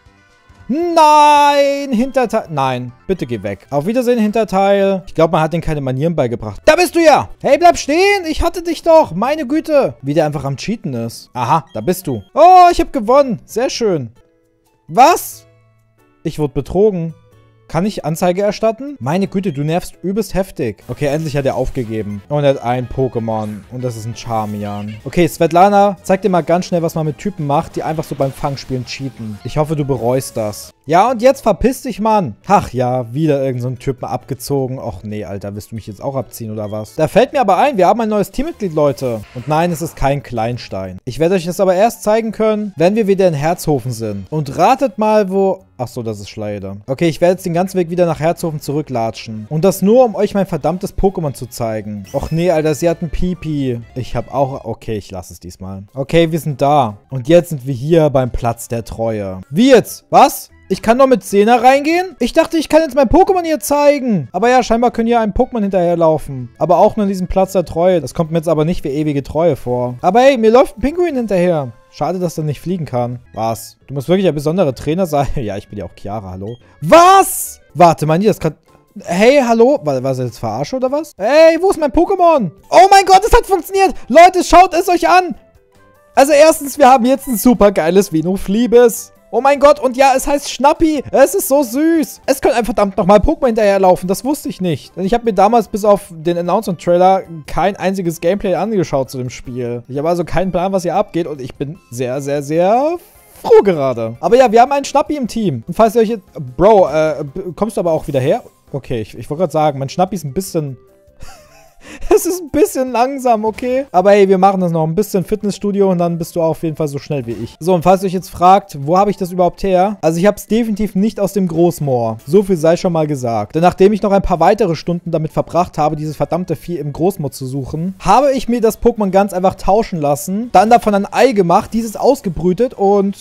Nein, Hinterteil. Nein, bitte geh weg. Auf Wiedersehen, Hinterteil. Ich glaube, man hat denen keine Manieren beigebracht. Da bist du ja. Hey, bleib stehen. Ich hatte dich doch. Meine Güte. Wie der einfach am Cheaten ist. Aha, da bist du. Oh, ich habe gewonnen. Sehr schön. Was? Ich wurde betrogen. Kann ich Anzeige erstatten? Meine Güte, du nervst übelst heftig. Okay, endlich hat er aufgegeben. Und er hat ein Pokémon. Und das ist ein Charmian. Okay, Svetlana, zeig dir mal ganz schnell, was man mit Typen macht, die einfach so beim Fangspielen cheaten. Ich hoffe, du bereust das. Ja, und jetzt verpiss dich, Mann. Ach ja, wieder irgend so ein Typen abgezogen. Och nee, Alter, willst du mich jetzt auch abziehen oder was? Da fällt mir aber ein, wir haben ein neues Teammitglied, Leute. Und nein, es ist kein Kleinstein. Ich werde euch das aber erst zeigen können, wenn wir wieder in Herzhofen sind. Und ratet mal, wo... Ach so, das ist Schleide. Okay, ich werde jetzt den ganzen Weg wieder nach Herzhofen zurücklatschen. Und das nur, um euch mein verdammtes Pokémon zu zeigen. Och nee, Alter, sie hat ein Pipi. Ich habe auch... Okay, ich lasse es diesmal. Okay, wir sind da. Und jetzt sind wir hier beim Platz der Treue. Wie jetzt? Was? Ich kann doch mit Sena reingehen? Ich dachte, ich kann jetzt mein Pokémon hier zeigen. Aber ja, scheinbar können hier ein Pokémon hinterherlaufen. Aber auch nur in diesem Platz der Treue. Das kommt mir jetzt aber nicht wie ewige Treue vor. Aber hey, mir läuft ein Pinguin hinterher. Schade, dass er nicht fliegen kann. Was? Du musst wirklich ein besonderer Trainer sein? Ja, ich bin ja auch Chiara, hallo. Was? Warte, meint ihr, das kann... Hey, hallo? War das jetzt Verarsche oder was? Hey, wo ist mein Pokémon? Oh mein Gott, es hat funktioniert. Leute, schaut es euch an. Also erstens, wir haben jetzt ein super geiles Venofliebes. Oh mein Gott, und ja, es heißt Schnappi. Es ist so süß. Es können einfach verdammt nochmal Pokémon hinterherlaufen. Das wusste ich nicht. Denn ich habe mir damals bis auf den Announcement-Trailer kein einziges Gameplay angeschaut zu dem Spiel. Ich habe also keinen Plan, was hier abgeht. Und ich bin sehr, sehr, sehr froh gerade. Aber ja, wir haben einen Schnappi im Team. Und falls ihr euch jetzt... Bro, kommst du aber auch wieder her? Okay, ich wollte gerade sagen, mein Schnappi ist ein bisschen... Es ist ein bisschen langsam, okay? Aber hey, wir machen das noch ein bisschen Fitnessstudio und dann bist du auf jeden Fall so schnell wie ich. So, und falls ihr euch jetzt fragt, wo habe ich das überhaupt her? Also ich habe es definitiv nicht aus dem Großmoor. So viel sei schon mal gesagt. Denn nachdem ich noch ein paar weitere Stunden damit verbracht habe, dieses verdammte Vieh im Großmoor zu suchen, habe ich mir das Pokémon ganz einfach tauschen lassen, dann davon ein Ei gemacht, dieses ausgebrütet und...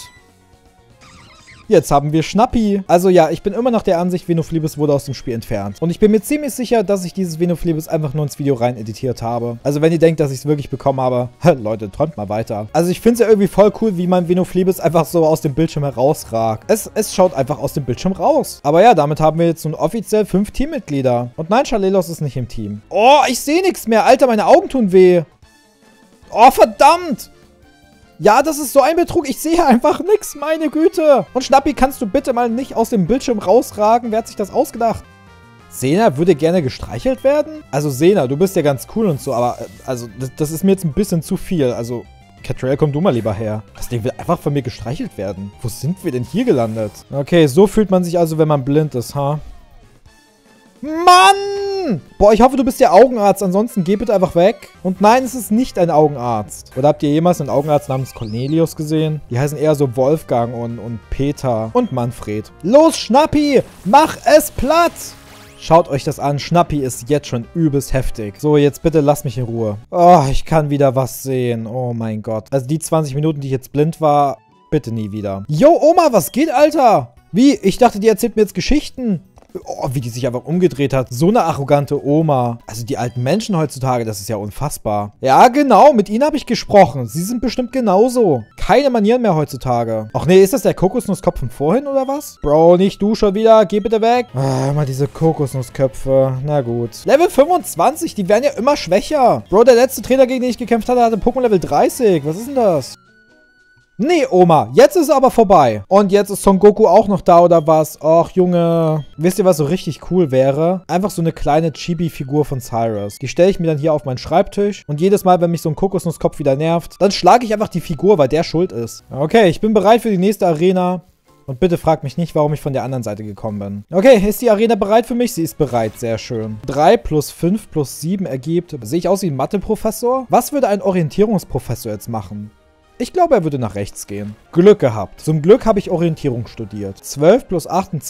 Jetzt haben wir Schnappi. Also ja, ich bin immer noch der Ansicht, Venofliebes wurde aus dem Spiel entfernt. Und ich bin mir ziemlich sicher, dass ich dieses Venofliebes einfach nur ins Video rein editiert habe. Also wenn ihr denkt, dass ich es wirklich bekommen habe, Leute, träumt mal weiter. Also ich finde es ja irgendwie voll cool, wie mein Venofliebes einfach so aus dem Bildschirm herausragt. Es schaut einfach aus dem Bildschirm raus. Aber ja, damit haben wir jetzt nun offiziell 5 Teammitglieder. Und nein, Charlelos ist nicht im Team. Oh, ich sehe nichts mehr. Alter, meine Augen tun weh. Oh, verdammt. Ja, das ist so ein Betrug. Ich sehe einfach nichts, meine Güte. Und Schnappi, kannst du bitte mal nicht aus dem Bildschirm rausragen? Wer hat sich das ausgedacht? Sena würde gerne gestreichelt werden? Also Sena, du bist ja ganz cool und so, aber also das ist mir jetzt ein bisschen zu viel. Also Catrell, komm du mal lieber her. Das Ding will einfach von mir gestreichelt werden. Wo sind wir denn hier gelandet? Okay, so fühlt man sich also, wenn man blind ist, ha? Mann! Boah, ich hoffe, du bist der Augenarzt. Ansonsten geh bitte einfach weg. Und nein, es ist nicht ein Augenarzt. Oder habt ihr jemals einen Augenarzt namens Cornelius gesehen? Die heißen eher so Wolfgang und Peter und Manfred. Los, Schnappi! Mach es platt! Schaut euch das an. Schnappi ist jetzt schon übelst heftig. So, jetzt bitte lasst mich in Ruhe. Oh, ich kann wieder was sehen. Oh mein Gott. Also die 20 Minuten, die ich jetzt blind war, bitte nie wieder. Yo, Oma, was geht, Alter? Wie? Ich dachte, die erzählt mir jetzt Geschichten. Oh, wie die sich einfach umgedreht hat. So eine arrogante Oma. Also die alten Menschen heutzutage, das ist ja unfassbar. Ja, genau, mit ihnen habe ich gesprochen. Sie sind bestimmt genauso. Keine Manieren mehr heutzutage. Ach nee, ist das der Kokosnussköpf von vorhin oder was? Bro, nicht du schon wieder. Geh bitte weg. Ah, immer diese Kokosnussköpfe. Na gut. Level 25, die werden ja immer schwächer. Bro, der letzte Trainer, gegen den ich gekämpft hatte, hatte Pokémon Level 30. Was ist denn das? Nee, Oma, jetzt ist es aber vorbei. Und jetzt ist Son Goku auch noch da, oder was? Och, Junge. Wisst ihr, was so richtig cool wäre? Einfach so eine kleine Chibi-Figur von Cyrus. Die stelle ich mir dann hier auf meinen Schreibtisch. Und jedes Mal, wenn mich so ein Kokosnusskopf wieder nervt, dann schlage ich einfach die Figur, weil der schuld ist. Okay, ich bin bereit für die nächste Arena. Und bitte fragt mich nicht, warum ich von der anderen Seite gekommen bin. Okay, ist die Arena bereit für mich? Sie ist bereit, sehr schön. 3 plus 5 plus 7 ergibt... Sehe ich aus wie ein Mathe-Professor? Was würde ein Orientierungsprofessor jetzt machen? Ich glaube, er würde nach rechts gehen. Glück gehabt. Zum Glück habe ich Orientierung studiert. 12 plus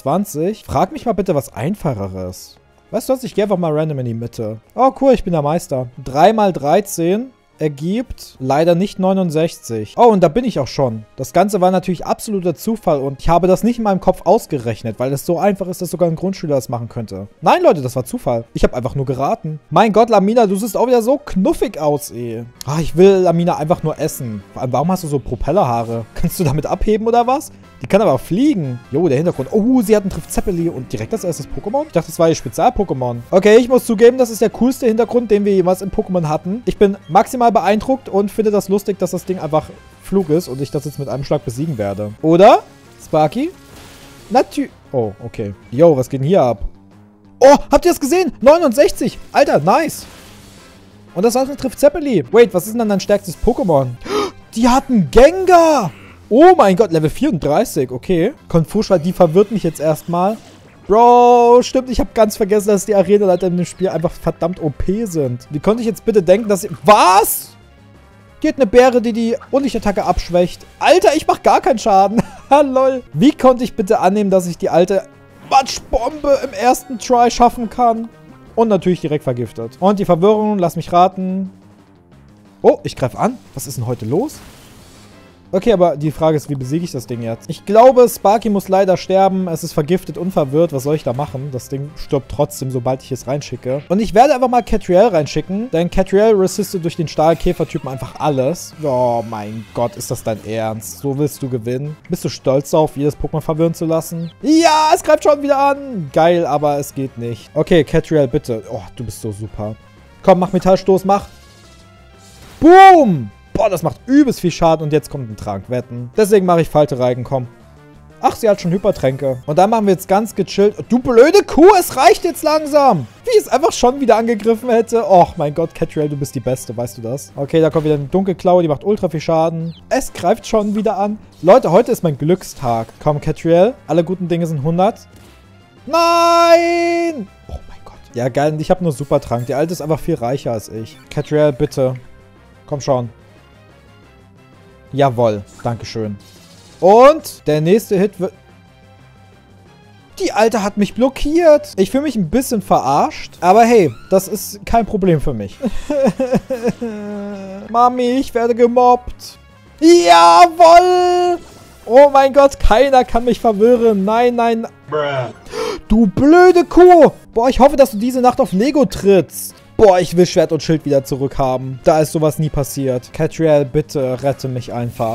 28. Frag mich mal bitte was Einfacheres. Weißt du was? Ich gehe einfach mal random in die Mitte. Oh, cool, ich bin der Meister. 3 mal 13 ergibt leider nicht 69. Oh, und da bin ich auch schon. Das Ganze war natürlich absoluter Zufall und ich habe das nicht in meinem Kopf ausgerechnet, weil es so einfach ist, dass sogar ein Grundschüler das machen könnte. Nein, Leute, das war Zufall. Ich habe einfach nur geraten. Mein Gott, Lamina, du siehst auch wieder so knuffig aus, ey. Ah, ich will Lamina einfach nur essen. Vor allem, warum hast du so Propellerhaare? Kannst du damit abheben oder was? Die kann aber fliegen. Jo, der Hintergrund. Oh, sie hat einen Trifft-Zeppeli und direkt das erste Pokémon? Ich dachte, das war ihr Spezial-Pokémon. Okay, ich muss zugeben, das ist der coolste Hintergrund, den wir jemals im Pokémon hatten. Ich bin maximal beeindruckt und finde das lustig, dass das Ding einfach Flug ist und ich das jetzt mit einem Schlag besiegen werde. Oder? Sparky? Natürlich. Oh, okay. Yo, was geht denn hier ab? Oh, habt ihr das gesehen? 69. Alter, nice. Und das andere trifft Zeppeli. Wait, was ist denn dann dein stärkstes Pokémon? Die hatten Gengar. Oh mein Gott, Level 34. Okay. Konfuschwa, die verwirrt mich jetzt erstmal. Bro, stimmt, ich habe ganz vergessen, dass die Arenaleiter in dem Spiel einfach verdammt OP sind. Wie konnte ich jetzt bitte denken, dass sie... Was? Die hat eine Beere, die die Unlichtattacke abschwächt. Alter, ich mach gar keinen Schaden. Lol. Wie konnte ich bitte annehmen, dass ich die alte Matschbombe im ersten Try schaffen kann? Und natürlich direkt vergiftet. Und die Verwirrung, lass mich raten. Oh, ich greife an. Was ist denn heute los? Okay, aber die Frage ist, wie besiege ich das Ding jetzt? Ich glaube, Sparky muss leider sterben. Es ist vergiftet und verwirrt. Was soll ich da machen? Das Ding stirbt trotzdem, sobald ich es reinschicke. Und ich werde einfach mal Catriel reinschicken. Denn Catriel resistet durch den Stahlkäfertypen einfach alles. Oh mein Gott, ist das dein Ernst? So willst du gewinnen? Bist du stolz darauf, jedes Pokémon verwirren zu lassen? Ja, es greift schon wieder an. Geil, aber es geht nicht. Okay, Catriel, bitte. Oh, du bist so super. Komm, mach Metallstoß, mach. Boom! Boah, das macht übelst viel Schaden und jetzt kommt ein Trank. Wetten. Deswegen mache ich Faltereigen, komm. Ach, sie hat schon Hypertränke. Und dann machen wir jetzt ganz gechillt. Du blöde Kuh, es reicht jetzt langsam. Wie es einfach schon wieder angegriffen hätte. Och, mein Gott, Catriel, du bist die Beste, weißt du das? Okay, da kommt wieder eine Dunkelklaue, die macht ultra viel Schaden. Es greift schon wieder an. Leute, heute ist mein Glückstag. Komm, Catriel, alle guten Dinge sind 100. Nein! Oh mein Gott. Ja, geil, und ich habe nur Supertrank. Die Alte ist einfach viel reicher als ich. Catriel, bitte. Komm schon. Jawohl, dankeschön. Und der nächste Hit wird... Die Alte hat mich blockiert. Ich fühle mich ein bisschen verarscht. Aber hey, das ist kein Problem für mich. Mami, ich werde gemobbt. Jawohl! Oh mein Gott, keiner kann mich verwirren. Nein, nein. Bruh. Du blöde Kuh. Boah, ich hoffe, dass du diese Nacht auf Lego trittst. Boah, ich will Schwert und Schild wieder zurückhaben. Da ist sowas nie passiert. Catriel, bitte rette mich einfach.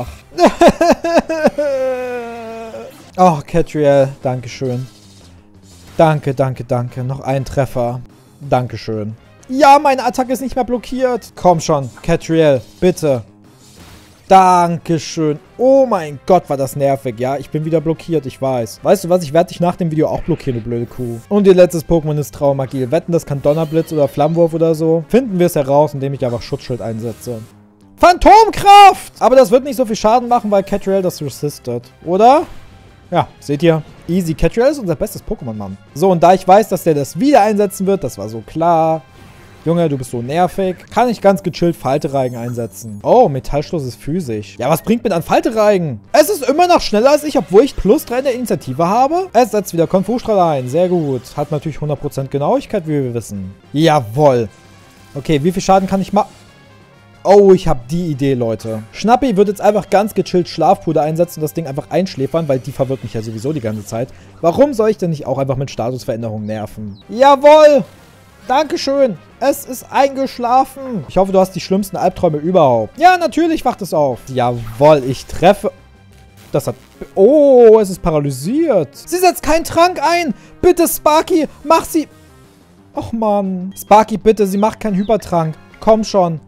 Oh, Catriel, dankeschön. Danke, danke, danke. Noch ein Treffer. Dankeschön. Ja, meine Attacke ist nicht mehr blockiert. Komm schon, Catriel, bitte. Dankeschön. Oh mein Gott, war das nervig. Ja, ich bin wieder blockiert, ich weiß. Weißt du was, ich werde dich nach dem Video auch blockieren, du blöde Kuh. Und ihr letztes Pokémon ist Traumagil. Wetten, das kann Donnerblitz oder Flammenwurf oder so. Finden wir es heraus, indem ich einfach Schutzschild einsetze. Phantomkraft! Aber das wird nicht so viel Schaden machen, weil Catriel das resistet. Oder? Ja, seht ihr? Easy. Catriel ist unser bestes Pokémon, Mann. So, und da ich weiß, dass der das wieder einsetzen wird, das war so klar. Junge, du bist so nervig. Kann ich ganz gechillt Faltereigen einsetzen. Oh, Metallstoß ist physisch. Ja, was bringt mir dann Faltereigen? Es ist immer noch schneller als ich, obwohl ich +3 in der Initiative habe. Es setzt wieder Konfustrahl ein. Sehr gut. Hat natürlich 100% Genauigkeit, wie wir wissen. Jawohl. Okay, wie viel Schaden kann ich machen? Oh, ich habe die Idee, Leute. Schnappi wird jetzt einfach ganz gechillt Schlafpuder einsetzen und das Ding einfach einschläfern, weil die verwirrt mich ja sowieso die ganze Zeit. Warum soll ich denn nicht auch einfach mit Statusveränderungen nerven? Jawohl! Dankeschön. Es ist eingeschlafen. Ich hoffe, du hast die schlimmsten Albträume überhaupt. Ja, natürlich wacht es auf. Jawohl, ich treffe. Das hat... Oh, es ist paralysiert. Sie setzt keinen Trank ein. Bitte, Sparky, mach sie... Och, Mann. Sparky, bitte, sie macht keinen Hypertrank. Komm schon.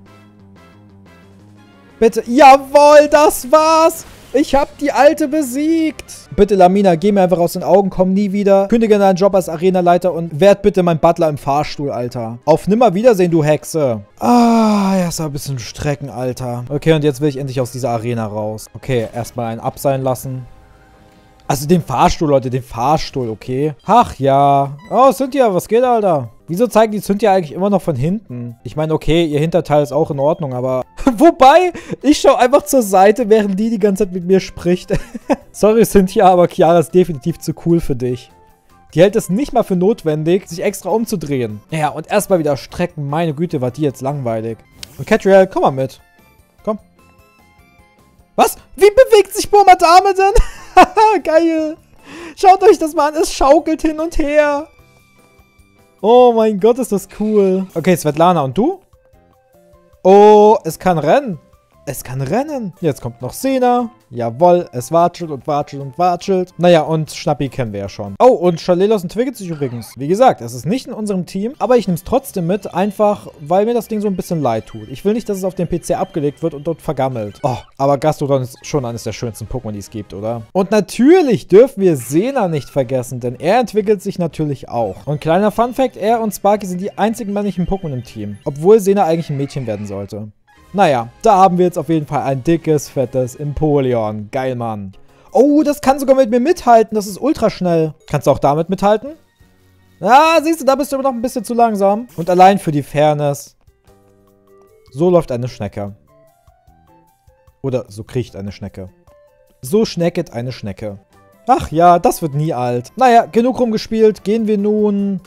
Bitte. Jawohl, das war's. Ich hab die Alte besiegt. Bitte, Lamina, geh mir einfach aus den Augen, komm nie wieder. Kündige deinen Job als Arenaleiter und werd bitte mein Butler im Fahrstuhl, Alter. Auf Nimmerwiedersehen, du Hexe. Ah, erst mal ein bisschen strecken, Alter. Okay, und jetzt will ich endlich aus dieser Arena raus. Okay, erstmal einen ab sein lassen. Also den Fahrstuhl, Leute, den Fahrstuhl, okay. Ach ja. Oh, Cynthia, was geht, Alter? Wieso zeigen die Cynthia eigentlich immer noch von hinten? Ich meine, okay, ihr Hinterteil ist auch in Ordnung, aber... Wobei, ich schaue einfach zur Seite, während die ganze Zeit mit mir spricht. Sorry, Cynthia, aber Chiara ist definitiv zu cool für dich. Die hält es nicht mal für notwendig, sich extra umzudrehen. Ja, und erstmal wieder strecken. Meine Güte, war die jetzt langweilig. Und Catriel, komm mal mit. Komm. Was? Wie bewegt sich Burmadame denn? Haha, geil. Schaut euch das mal an, es schaukelt hin und her. Oh mein Gott, ist das cool. Okay, Svetlana, und du? Oh, es kann rennen. es kann rennen. Jetzt kommt noch Sena. Jawohl, es watschelt und watschelt und watschelt. Naja, und Schnappi kennen wir ja schon. Oh, und Schalelos entwickelt sich übrigens. Wie gesagt, es ist nicht in unserem Team, aber ich nehme es trotzdem mit, einfach, weil mir das Ding so ein bisschen leid tut. Ich will nicht, dass es auf dem PC abgelegt wird und dort vergammelt. Oh, aber Gastrodon ist schon eines der schönsten Pokémon, die es gibt, oder? Und natürlich dürfen wir Sena nicht vergessen, denn er entwickelt sich natürlich auch. Und kleiner Funfact, er und Sparky sind die einzigen männlichen Pokémon im Team. Obwohl Sena eigentlich ein Mädchen werden sollte. Naja, da haben wir jetzt auf jeden Fall ein dickes, fettes Empoleon. Geil, Mann. Oh, das kann sogar mit mir mithalten. Das ist ultra schnell. Kannst du auch damit mithalten? Ah, siehst du, da bist du immer noch ein bisschen zu langsam. Und allein für die Fairness. So läuft eine Schnecke. Oder so kriecht eine Schnecke. So schnecket eine Schnecke. Ach ja, das wird nie alt. Naja, genug rumgespielt. Gehen wir nun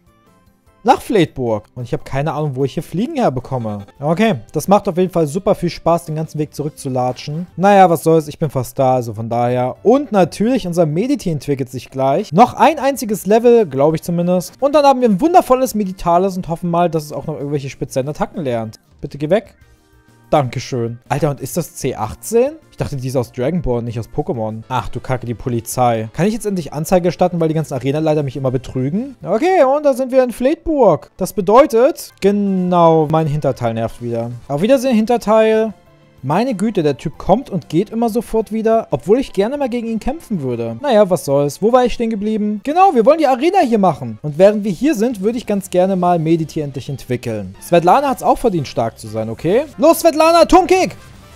nach Fleetburg. Und ich habe keine Ahnung, wo ich hier Fliegen herbekomme. Okay, das macht auf jeden Fall super viel Spaß, den ganzen Weg zurückzulatschen. Naja, was soll's, ich bin fast da, also von daher. Und natürlich, unser Mediti entwickelt sich gleich. Noch ein einziges Level, glaube ich zumindest. Und dann haben wir ein wundervolles Meditalis und hoffen mal, dass es auch noch irgendwelche speziellen Attacken lernt. Bitte geh weg. Dankeschön. Alter, und ist das C18? Ich dachte, die ist aus Dragon Ball, nicht aus Pokémon. Ach du Kacke, die Polizei. Kann ich jetzt endlich Anzeige erstatten, weil die ganzen Arena-Leiter mich immer betrügen? Okay, und da sind wir in Fleetburg. Das bedeutet, genau, mein Hinterteil nervt wieder. Auf Wiedersehen, Hinterteil. Meine Güte, der Typ kommt und geht immer sofort wieder, obwohl ich gerne mal gegen ihn kämpfen würde. Naja, was soll's. Wo war ich stehen geblieben? Genau, wir wollen die Arena hier machen. Und während wir hier sind, würde ich ganz gerne mal Mediti endlich entwickeln. Svetlana hat es auch verdient, stark zu sein, okay? Los, Svetlana, Turmkick!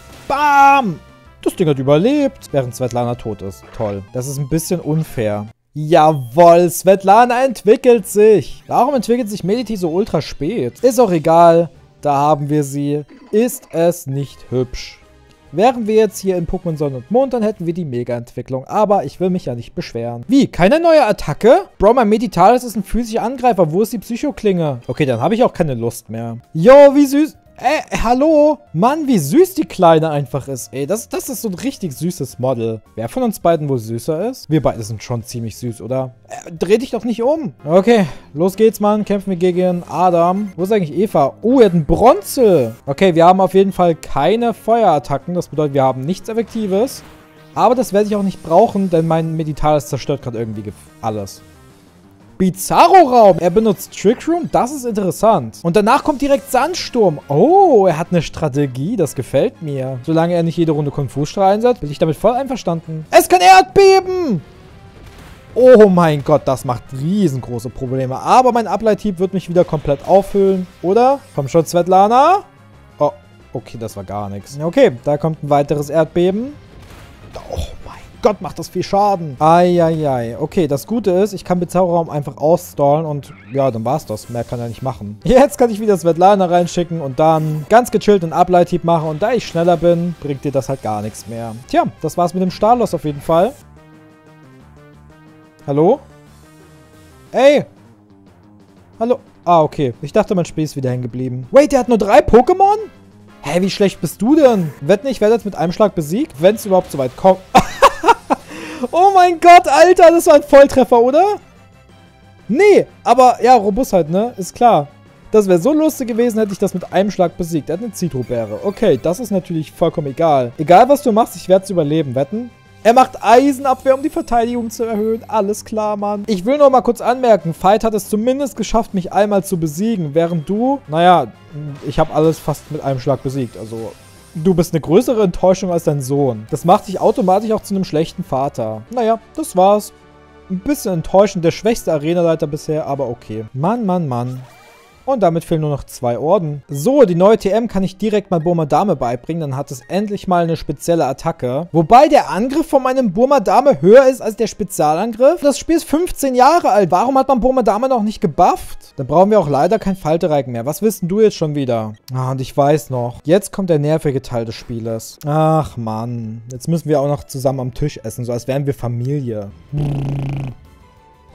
Bam! Das Ding hat überlebt, während Svetlana tot ist. Toll. Das ist ein bisschen unfair. Jawohl, Svetlana entwickelt sich. Warum entwickelt sich Mediti so ultra spät? Ist auch egal. Da haben wir sie. Ist es nicht hübsch? Wären wir jetzt hier in Pokémon Sonne und Mond, dann hätten wir die Mega-Entwicklung. Aber ich will mich ja nicht beschweren. Wie? Keine neue Attacke? Bro, mein Meditalis ist ein physischer Angreifer. Wo ist die Psychoklinge? Okay, dann habe ich auch keine Lust mehr. Jo, wie süß. Hallo? Mann, wie süß die Kleine einfach ist. Ey, das ist so ein richtig süßes Model. Wer von uns beiden wohl süßer ist? Wir beide sind schon ziemlich süß, oder? Dreh dich doch nicht um. Okay, los geht's, Mann. Kämpfen wir gegen Adam. Wo ist eigentlich Eva? Oh, er hat einen Bronze. Okay, wir haben auf jeden Fall keine Feuerattacken. Das bedeutet, wir haben nichts Effektives. Aber das werde ich auch nicht brauchen, denn mein Meditalis zerstört gerade irgendwie alles. Bizarro-Raum. Er benutzt Trick Room. Das ist interessant. Und danach kommt direkt Sandsturm. Oh, er hat eine Strategie. Das gefällt mir. Solange er nicht jede Runde Konfusstrahl einsetzt, bin ich damit voll einverstanden. Es kann Erdbeben. Oh mein Gott, das macht riesengroße Probleme. Aber mein Ableithieb wird mich wieder komplett auffüllen. Oder? Komm schon, Svetlana. Oh, okay, das war gar nichts. Okay, da kommt ein weiteres Erdbeben. Oh mein Gott, macht das viel Schaden. Eieiei. Okay, das Gute ist, ich kann Bizarro-Raum einfach ausstallen und ja, dann war's das. Mehr kann er nicht machen. Jetzt kann ich wieder Svetlana reinschicken und dann ganz gechillt einen Ableithieb machen. Und da ich schneller bin, bringt dir das halt gar nichts mehr. Tja, das war's mit dem Stalos auf jeden Fall. Hallo? Ey! Hallo? Ah, okay. Ich dachte, mein Spiel ist wieder hängen geblieben. Wait, der hat nur 3 Pokémon? Hä, wie schlecht bist du denn? Wett nicht, ich werde jetzt mit einem Schlag besiegt, wenn es überhaupt so weit kommt. Oh mein Gott, Alter, das war ein Volltreffer, oder? Nee, aber ja, Robustheit, ne? Ist klar. Das wäre so lustig gewesen, hätte ich das mit einem Schlag besiegt. Er hat eine Zitrobeere. Okay, das ist natürlich vollkommen egal. Egal, was du machst, ich werde es überleben, wetten? Er macht Eisenabwehr, um die Verteidigung zu erhöhen. Alles klar, Mann. Ich will noch mal kurz anmerken, Fight hat es zumindest geschafft, mich einmal zu besiegen. Während du, naja, ich habe alles fast mit einem Schlag besiegt. Also, du bist eine größere Enttäuschung als dein Sohn. Das macht dich automatisch auch zu einem schlechten Vater. Naja, das war's. Ein bisschen enttäuschend, der schwächste Arenaleiter bisher, aber okay. Mann, Mann, Mann. Und damit fehlen nur noch 2 Orden. So, die neue TM kann ich direkt mal Burma-Dame beibringen. Dann hat es endlich mal eine spezielle Attacke. Wobei der Angriff von meinem Burma-Dame höher ist als der Spezialangriff. Das Spiel ist 15 Jahre alt. Warum hat man Burma-Dame noch nicht gebufft? Dann brauchen wir auch leider kein Faltereiken mehr. Was willst denn du jetzt schon wieder? Ah, und ich weiß noch. Jetzt kommt der nervige Teil des Spieles. Ach, Mann. Jetzt müssen wir auch noch zusammen am Tisch essen. So als wären wir Familie.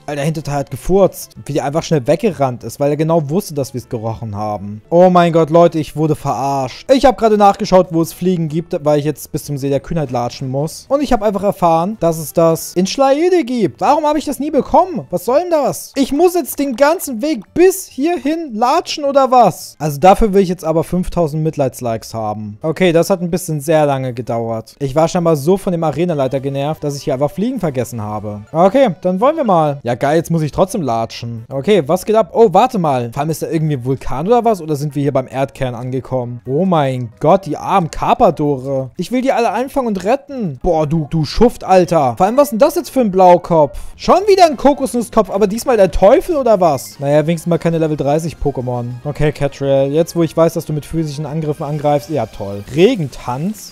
Alter, der Hinterteil hat gefurzt. Wie der einfach schnell weggerannt ist, weil er genau wusste, dass wir es gerochen haben. Oh mein Gott, Leute, ich wurde verarscht. Ich habe gerade nachgeschaut, wo es Fliegen gibt, weil ich jetzt bis zum See der Kühnheit latschen muss. Und ich habe einfach erfahren, dass es das in Schleide gibt. Warum habe ich das nie bekommen? Was soll denn das? Ich muss jetzt den ganzen Weg bis hierhin latschen oder was? Also dafür will ich jetzt aber 5000 Mitleidslikes haben. Okay, das hat ein bisschen sehr lange gedauert. Ich war scheinbar so von dem Arenaleiter genervt, dass ich hier einfach Fliegen vergessen habe. Okay, dann wollen wir mal. Ja geil, jetzt muss ich trotzdem latschen. Okay, was geht ab? Oh, warte mal. Vor allem ist da irgendwie ein Vulkan oder was? Oder sind wir hier beim Erdkern angekommen? Oh mein Gott, die armen Carpadore. Ich will die alle einfangen und retten. Boah, du Schuft, Alter. Vor allem, was ist denn das jetzt für ein Blaukopf? Schon wieder ein Kokosnusskopf, aber diesmal der Teufel oder was? Naja, wenigstens mal keine Level 30 Pokémon. Okay, Catriel, jetzt wo ich weiß, dass du mit physischen Angriffen angreifst, ja toll. Regentanz?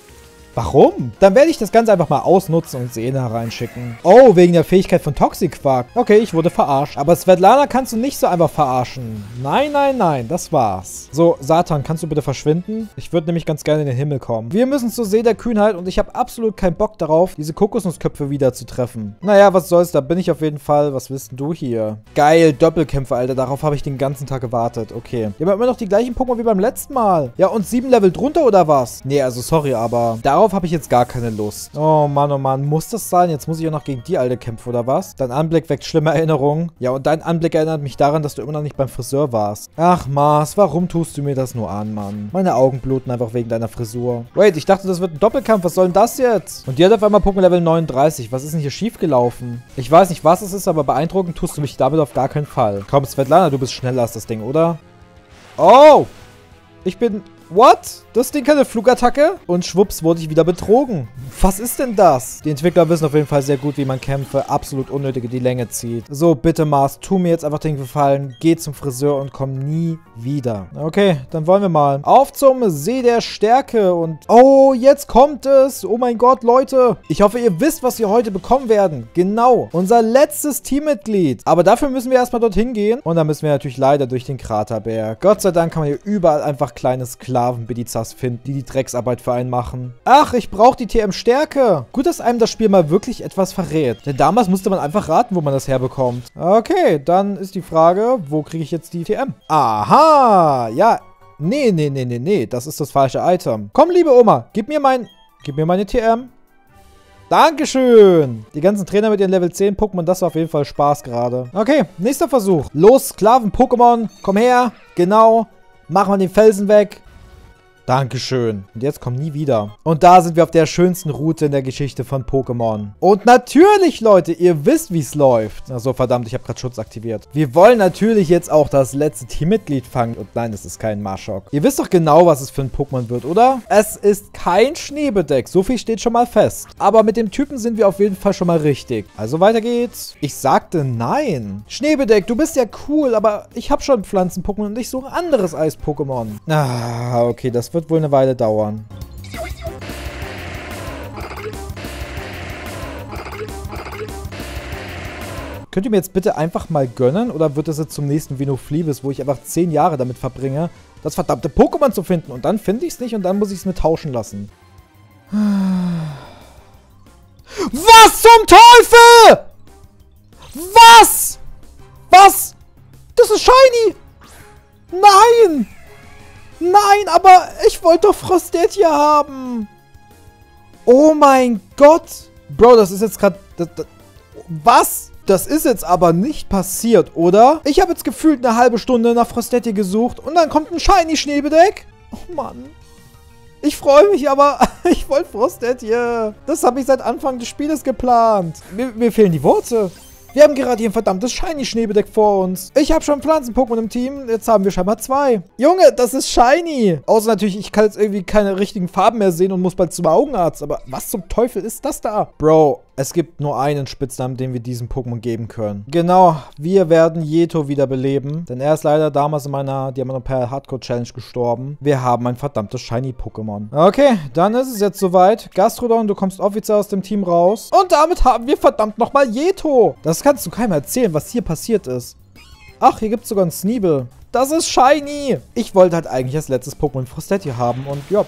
Warum? Dann werde ich das Ganze einfach mal ausnutzen und Sehne hereinschicken. Oh, wegen der Fähigkeit von Toxicquark. Okay, ich wurde verarscht. Aber Svetlana kannst du nicht so einfach verarschen. Nein, nein, nein, das war's. So, Satan, kannst du bitte verschwinden? Ich würde nämlich ganz gerne in den Himmel kommen. Wir müssen zur See der Kühnheit und ich habe absolut keinen Bock darauf, diese Kokosnussköpfe wieder zu treffen. Naja, was soll's, da bin ich auf jeden Fall. Was willst denn du hier? Geil, Doppelkämpfe, Alter. Darauf habe ich den ganzen Tag gewartet. Okay. Wir haben immer noch die gleichen Pokémon wie beim letzten Mal. Ja, und 7 Level drunter oder was? Nee, also sorry, aber darauf habe ich jetzt gar keine Lust. Oh Mann, muss das sein? Jetzt muss ich auch noch gegen die Alte kämpfen, oder was? Dein Anblick weckt schlimme Erinnerungen. Ja, und dein Anblick erinnert mich daran, dass du immer noch nicht beim Friseur warst. Ach, Mars, warum tust du mir das nur an, Mann? Meine Augen bluten einfach wegen deiner Frisur. Wait, ich dachte, das wird ein Doppelkampf. Was soll denn das jetzt? Und die hat auf einmal Pokémon Level 39. Was ist denn hier schiefgelaufen? Ich weiß nicht, was es ist, aber beeindruckend tust du mich damit auf gar keinen Fall. Komm, Svetlana, du bist schneller als das Ding, oder? Oh! Ich bin... What? Das Ding keine Flugattacke? Und schwupps wurde ich wieder betrogen. Was ist denn das? Die Entwickler wissen auf jeden Fall sehr gut, wie man Kämpfe absolut unnötige die Länge zieht. So, bitte Mars, tu mir jetzt einfach den Gefallen. Geh zum Friseur und komm nie wieder. Okay, dann wollen wir mal. Auf zum See der Stärke und... Oh, jetzt kommt es. Oh mein Gott, Leute. Ich hoffe, ihr wisst, was wir heute bekommen werden. Genau. Unser letztes Teammitglied. Aber dafür müssen wir erstmal dorthin gehen. Und dann müssen wir natürlich leider durch den Kraterberg. Gott sei Dank kann man hier überall einfach kleine Sklaven-Bidizas finden, die die Drecksarbeit für einen machen. Ach, ich brauche die TM-Stärke. Gut, dass einem das Spiel mal wirklich etwas verrät. Denn damals musste man einfach raten, wo man das herbekommt. Okay, dann ist die Frage, wo kriege ich jetzt die TM? Aha, ja. Nee. Das ist das falsche Item. Komm, liebe Oma, gib mir meine TM. Dankeschön. Die ganzen Trainer mit ihren Level 10 Pokémon, das war auf jeden Fall Spaß gerade. Okay, nächster Versuch. Los, Sklaven-Pokémon, komm her. Genau. Machen wir den Felsen weg. Dankeschön. Und jetzt komm nie wieder. Und da sind wir auf der schönsten Route in der Geschichte von Pokémon. Und natürlich, Leute, ihr wisst, wie es läuft. Achso, verdammt, ich habe gerade Schutz aktiviert. Wir wollen natürlich jetzt auch das letzte Teammitglied fangen. Und nein, es ist kein Marschok. Ihr wisst doch genau, was es für ein Pokémon wird, oder? Es ist kein Schneebedeck. So viel steht schon mal fest. Aber mit dem Typen sind wir auf jeden Fall schon mal richtig. Also weiter geht's. Ich sagte nein. Schneebedeck, du bist ja cool, aber ich habe schon Pflanzen-Pokémon und ich suche ein anderes Eis-Pokémon. Ah, okay, das wird wohl eine Weile dauern. Könnt ihr mir jetzt bitte einfach mal gönnen? Oder wird es jetzt zum nächsten Venoflevis, wo ich einfach 10 Jahre damit verbringe, das verdammte Pokémon zu finden? Und dann finde ich es nicht und dann muss ich es mir tauschen lassen. Was zum Teufel? Was? Was? Das ist shiny! Nein! Nein, aber ich wollte doch Frostetia haben. Oh mein Gott. Bro, das ist jetzt gerade... Was? Das ist jetzt aber nicht passiert, oder? Ich habe jetzt gefühlt eine halbe Stunde nach Frostetia gesucht und dann kommt ein shiny Schneebedeck. Oh Mann. Ich freue mich, aber ich wollte Frostetia. Das habe ich seit Anfang des Spieles geplant. Mir fehlen die Worte. Wir haben gerade hier ein verdammtes Shiny-Schneebedeck vor uns. Ich habe schon Pflanzen-Pokémon im Team. Jetzt haben wir scheinbar 2. Junge, das ist Shiny. Außer natürlich, ich kann jetzt irgendwie keine richtigen Farben mehr sehen und muss bald zum Augenarzt. Aber was zum Teufel ist das da? Bro, es gibt nur einen Spitznamen, den wir diesem Pokémon geben können. Genau, wir werden Jeto wiederbeleben. Denn er ist leider damals in meiner Diamant-Perl Hardcore Challenge gestorben. Wir haben ein verdammtes Shiny-Pokémon. Okay, dann ist es jetzt soweit. Gastrodon, du kommst offiziell aus dem Team raus. Und damit haben wir verdammt nochmal Jeto. Das kannst du keinem erzählen, was hier passiert ist. Ach, hier gibt es sogar einen Sneebel. Das ist Shiny. Ich wollte halt eigentlich als letztes Pokémon Frostetia haben und ja,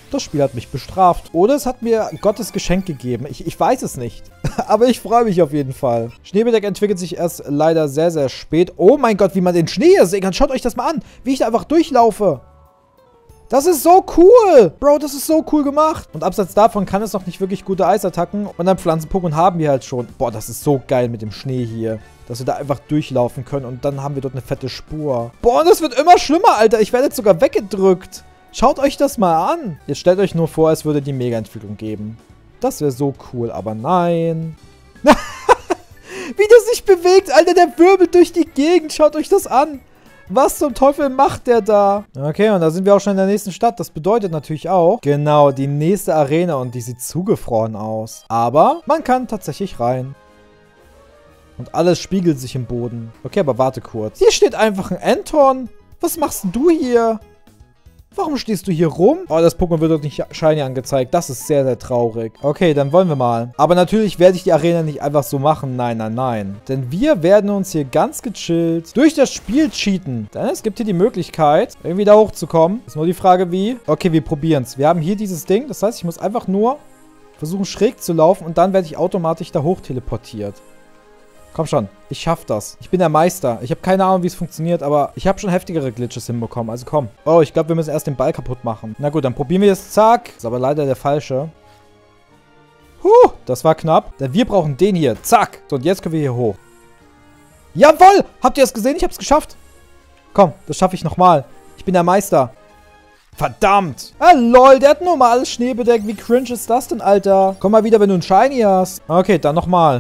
Das Spiel hat mich bestraft. Oder es hat mir Gottes Geschenk gegeben. Ich weiß es nicht. Aber ich freue mich auf jeden Fall. Schneebedeck entwickelt sich erst leider sehr, sehr spät. Oh mein Gott, wie man den Schnee hier sehen kann. Schaut euch das mal an. Wie ich da einfach durchlaufe. Das ist so cool. Bro, das ist so cool gemacht. Und abseits davon kann es noch nicht wirklich gute Eisattacken. Und dann Pflanzen-Pokémon haben wir halt schon. Boah, das ist so geil mit dem Schnee hier. Dass wir da einfach durchlaufen können. Und dann haben wir dort eine fette Spur. Boah, das wird immer schlimmer, Alter. Ich werde jetzt sogar weggedrückt. Schaut euch das mal an. Jetzt stellt euch nur vor, es würde die Mega-Entwicklung geben. Das wäre so cool, aber nein. Wie das sich bewegt, Alter. Der wirbelt durch die Gegend. Schaut euch das an. Was zum Teufel macht der da? Okay, und da sind wir auch schon in der nächsten Stadt. Das bedeutet natürlich auch, genau, die nächste Arena. Und die sieht zugefroren aus. Aber man kann tatsächlich rein. Und alles spiegelt sich im Boden. Okay, aber warte kurz. Hier steht einfach ein Anton. Was machst denn du hier? Warum stehst du hier rum? Oh, das Pokémon wird doch nicht shiny angezeigt. Das ist sehr, sehr traurig. Okay, dann wollen wir mal. Aber natürlich werde ich die Arena nicht einfach so machen. Nein, nein, nein. Denn wir werden uns hier ganz gechillt durch das Spiel cheaten. Denn es gibt hier die Möglichkeit, irgendwie da hochzukommen. Ist nur die Frage, wie. Okay, wir probieren es. Wir haben hier dieses Ding. Das heißt, ich muss einfach nur versuchen, schräg zu laufen. Und dann werde ich automatisch da hoch teleportiert. Komm schon, ich schaff das. Ich bin der Meister. Ich habe keine Ahnung, wie es funktioniert, aber ich habe schon heftigere Glitches hinbekommen. Also komm. Oh, ich glaube, wir müssen erst den Ball kaputt machen. Na gut, dann probieren wir es. Zack. Ist aber leider der falsche. Das war knapp. Denn wir brauchen den hier. Zack. So, und jetzt können wir hier hoch. Jawohl! Habt ihr es gesehen? Ich hab's geschafft. Komm, das schaffe ich nochmal. Ich bin der Meister. Verdammt. Ah, lol, der hat normales Schneebedeck. Wie cringe ist das denn, Alter? Komm mal wieder, wenn du ein Shiny hast. Okay, dann nochmal.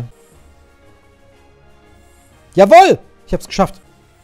Jawohl! Ich hab's geschafft.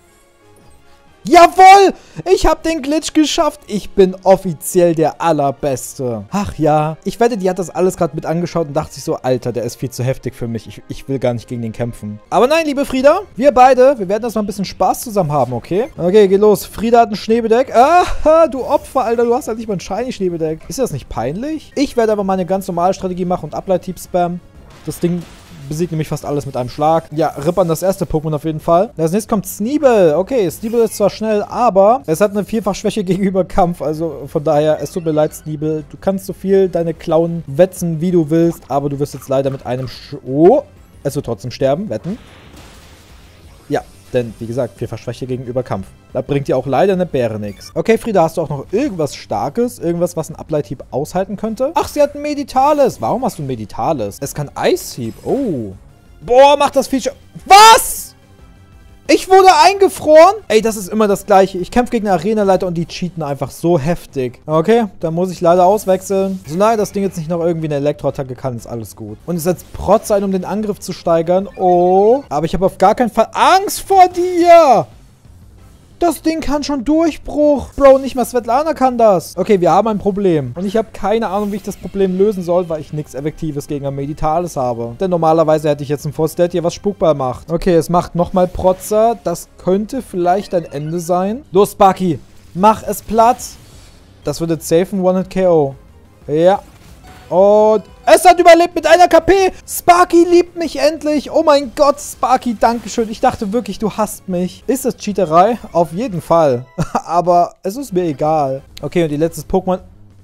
Jawohl! Ich hab den Glitch geschafft. Ich bin offiziell der Allerbeste. Ach ja. Ich wette, die hat das alles gerade mit angeschaut und dachte sich so, Alter, der ist viel zu heftig für mich. Ich will gar nicht gegen den kämpfen. Aber nein, liebe Frieda, wir beide, wir werden erstmal ein bisschen Spaß zusammen haben, okay? Okay, geht los. Frieda hat ein Schneebedeck. Ah, du Opfer, Alter, du hast halt nicht mal ein shiny Schneebedeck. Ist das nicht peinlich? Ich werde aber meine ganz normale Strategie machen und Ableit-Typ spammen. Das Ding besiegt nämlich fast alles mit einem Schlag. Ja, rippern das erste Pokémon auf jeden Fall. Als nächstes kommt Sneebel. Okay, Sneebel ist zwar schnell, aber es hat eine Vielfachschwäche gegenüber Kampf. Also von daher, es tut mir leid, Sneebel. Du kannst so viel deine Klauen wetzen, wie du willst. Aber du wirst jetzt leider mit einem... Oh, es wird trotzdem sterben. Wetten. Ja, denn wie gesagt, Vielfachschwäche gegenüber Kampf. Da bringt dir auch leider eine Beere nichts. Okay, Frieda, hast du auch noch irgendwas Starkes? Irgendwas, was ein Ableit-Hieb aushalten könnte? Ach, sie hat ein Meditales. Warum hast du ein Meditales? Es kann Eishieb. Oh. Boah, macht das Feature... Was? Ich wurde eingefroren? Ey, das ist immer das Gleiche. Ich kämpfe gegen einen Arenaleiter und die cheaten einfach so heftig. Okay, dann muss ich leider auswechseln. Solange das Ding jetzt nicht noch irgendwie eine Elektroattacke kann, ist alles gut. Und es setzt Protz ein, um den Angriff zu steigern. Oh. Aber ich habe auf gar keinen Fall Angst vor dir. Das Ding kann schon Durchbruch. Bro, nicht mal Svetlana kann das. Okay, wir haben ein Problem. Und ich habe keine Ahnung, wie ich das Problem lösen soll, weil ich nichts Effektives gegen ein Meditales habe. Denn normalerweise hätte ich jetzt ein Force Dead hier, was Spukball macht. Okay, es macht nochmal Protzer. Das könnte vielleicht ein Ende sein. Los, Sparky. Mach es Platz. Das wird jetzt safe ein One-Hit-KO. Ja. Und es hat überlebt mit einer KP. Sparky liebt mich endlich. Oh mein Gott, Sparky, dankeschön. Ich dachte wirklich, du hasst mich. Ist das Cheaterei? Auf jeden Fall. Aber es ist mir egal. Okay, und ihr letztes Pokémon...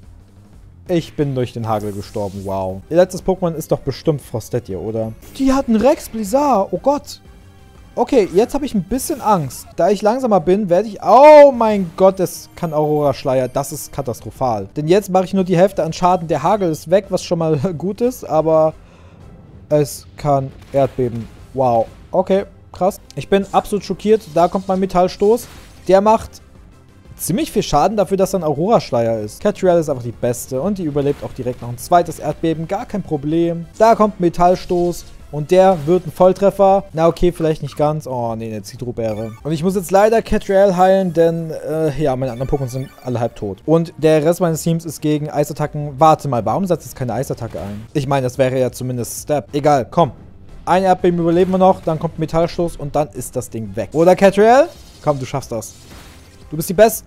Ich bin durch den Hagel gestorben. Wow. Ihr letztes Pokémon ist doch bestimmt Frostettier, oder? Die hat einen Rex Blizzard. Oh Gott. Okay, jetzt habe ich ein bisschen Angst. Da ich langsamer bin, werde ich... Oh mein Gott, es kann Aurora Schleier. Das ist katastrophal. Denn jetzt mache ich nur die Hälfte an Schaden. Der Hagel ist weg, was schon mal gut ist. Aber es kann Erdbeben. Wow. Okay, krass. Ich bin absolut schockiert. Da kommt mein Metallstoß. Der macht ziemlich viel Schaden dafür, dass er ein Aurora Schleier ist. Catriel ist einfach die beste. Und die überlebt auch direkt noch ein zweites Erdbeben. Gar kein Problem. Da kommt Metallstoß. Und der wird ein Volltreffer. Na okay, vielleicht nicht ganz. Oh nee, eine Zitrobeere. Und ich muss jetzt leider Catriel heilen, denn ja, meine anderen Pokémon sind alle halb tot. Und der Rest meines Teams ist gegen Eisattacken. Warte mal, warum setzt jetzt keine Eisattacke ein? Ich meine, das wäre ja zumindest Step. Egal, komm. Ein Erdbeben überleben wir noch, dann kommt Metallstoß und dann ist das Ding weg. Oder Catriel? Komm, du schaffst das. Du bist die Beste.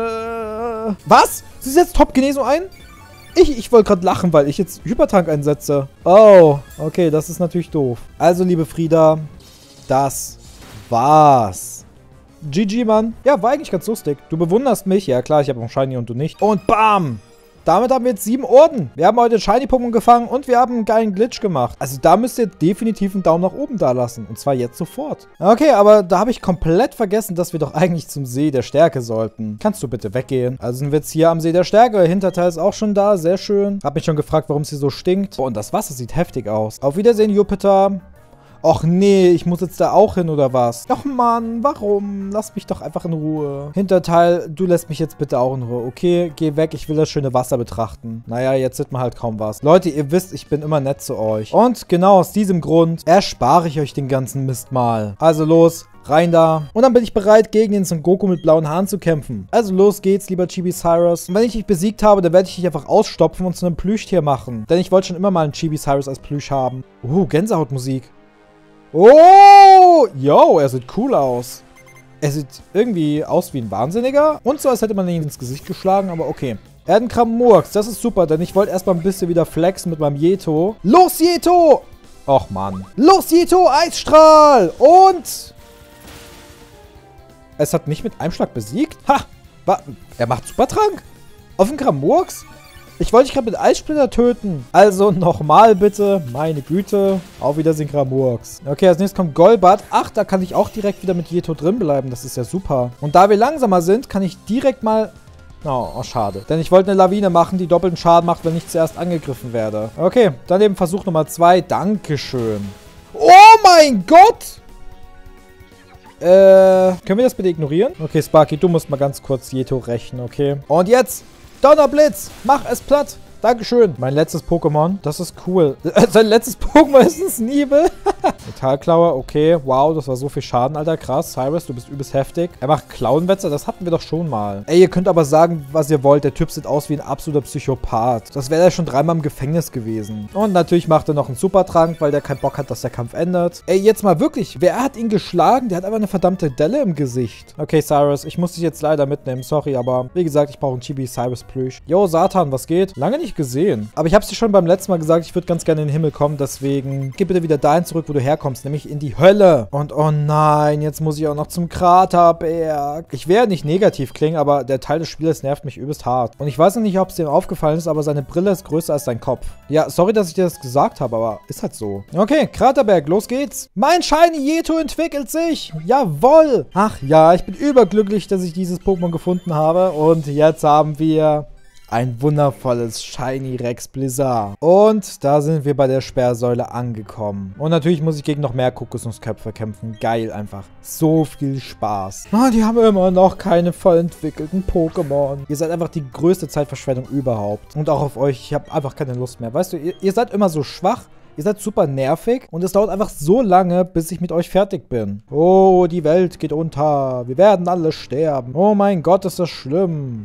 Was? Sie setzt Top-Genesung ein? Ich wollte gerade lachen, weil ich jetzt Hypertrank einsetze. Oh, okay, das ist natürlich doof. Also, liebe Frieda, das war's. GG, Mann. Ja, war eigentlich ganz lustig. Du bewunderst mich. Ja, klar, ich habe auch Shiny und du nicht. Und bam! damit haben wir jetzt 7 Orden. Wir haben heute Shiny-Pokémon gefangen und wir haben einen geilen Glitch gemacht. Also da müsst ihr definitiv einen Daumen nach oben da lassen. Und zwar jetzt sofort. Okay, aber da habe ich komplett vergessen, dass wir doch eigentlich zum See der Stärke sollten. Kannst du bitte weggehen? Also sind wir jetzt hier am See der Stärke. Der Hinterteil ist auch schon da. Sehr schön. Hab mich schon gefragt, warum es hier so stinkt. Boah, und das Wasser sieht heftig aus. Auf Wiedersehen, Jupiter. Och nee, ich muss jetzt da auch hin, oder was? Ach Mann, warum? Lass mich doch einfach in Ruhe. Hinterteil, du lässt mich jetzt bitte auch in Ruhe. Okay, geh weg, ich will das schöne Wasser betrachten. Naja, jetzt sieht man halt kaum was. Leute, ihr wisst, ich bin immer nett zu euch. Und genau aus diesem Grund erspare ich euch den ganzen Mist mal. Also los, rein da. Und dann bin ich bereit, gegen den Son Goku mit blauen Haaren zu kämpfen. Also los geht's, lieber Chibi Cyrus. Und wenn ich dich besiegt habe, dann werde ich dich einfach ausstopfen und zu einem Plüschtier machen. Denn ich wollte schon immer mal einen Chibi Cyrus als Plüsch haben. Gänsehautmusik. Oh, yo, er sieht cool aus. Er sieht irgendwie aus wie ein Wahnsinniger. Und so, als hätte man ihn ins Gesicht geschlagen, aber okay. Er hat einen Kramurks, das ist super, denn ich wollte erstmal ein bisschen wieder flexen mit meinem Jeto. Los, Jeto! Och, Mann. Los, Jeto, Eisstrahl! Und... es hat mich mit einem Schlag besiegt? Ha! Er macht Supertrank? Auf den Kramurks? Ich wollte dich gerade mit Eissplitter töten. Also nochmal bitte. Meine Güte. Auf Wiedersehen, Kramurks. Okay, als nächstes kommt Golbat. Ach, da kann ich auch direkt wieder mit Jeto drin bleiben. Das ist ja super. Und da wir langsamer sind, kann ich direkt mal... Oh, schade. Denn ich wollte eine Lawine machen, die doppelten Schaden macht, wenn ich zuerst angegriffen werde. Okay, dann eben Versuch Nummer 2. Dankeschön. Oh mein Gott! Können wir das bitte ignorieren? Okay, Sparky, du musst mal ganz kurz Jeto rächen, okay? Und jetzt... Donnerblitz! Mach es platt! Dankeschön. Mein letztes Pokémon. Das ist cool. Sein letztes Pokémon ist ein Sneebel. Metallklaue. Okay. Wow, das war so viel Schaden, Alter. Krass. Cyrus, du bist übelst heftig. Er macht Klauenwetzer. Das hatten wir doch schon mal. Ey, ihr könnt aber sagen, was ihr wollt. Der Typ sieht aus wie ein absoluter Psychopath. Das wäre ja schon 3-mal im Gefängnis gewesen. Und natürlich macht er noch einen Supertrank, weil der keinen Bock hat, dass der Kampf endet. Ey, jetzt mal wirklich. Wer hat ihn geschlagen? Der hat einfach eine verdammte Delle im Gesicht. Okay, Cyrus, ich muss dich jetzt leider mitnehmen. Sorry, aber wie gesagt, ich brauche einen Chibi Cyrus Plüsch. Yo, Satan, was geht? Lange nicht gesehen. Aber ich habe es dir schon beim letzten Mal gesagt, ich würde ganz gerne in den Himmel kommen, deswegen geh bitte wieder dahin zurück, wo du herkommst, nämlich in die Hölle. Und oh nein, jetzt muss ich auch noch zum Kraterberg. Ich werde nicht negativ klingen, aber der Teil des Spiels nervt mich übelst hart. Und ich weiß noch nicht, ob es dem aufgefallen ist, aber seine Brille ist größer als sein Kopf. Ja, sorry, dass ich dir das gesagt habe, aber ist halt so. Okay, Kraterberg, los geht's. Mein Shiny Jeto entwickelt sich. Jawoll. Ach ja, ich bin überglücklich, dass ich dieses Pokémon gefunden habe. Und jetzt haben wir... ein wundervolles Shiny Rex Blizzard. Und da sind wir bei der Sperrsäule angekommen. Und natürlich muss ich gegen noch mehr Kokosnussköpfe kämpfen. Geil einfach. So viel Spaß. Oh, die haben immer noch keine voll entwickelten Pokémon. Ihr seid einfach die größte Zeitverschwendung überhaupt. Und auch auf euch. Ich habe einfach keine Lust mehr. Weißt du, ihr seid immer so schwach. Ihr seid super nervig und es dauert einfach so lange, bis ich mit euch fertig bin. Oh, die Welt geht unter. Wir werden alle sterben. Oh mein Gott, ist das schlimm.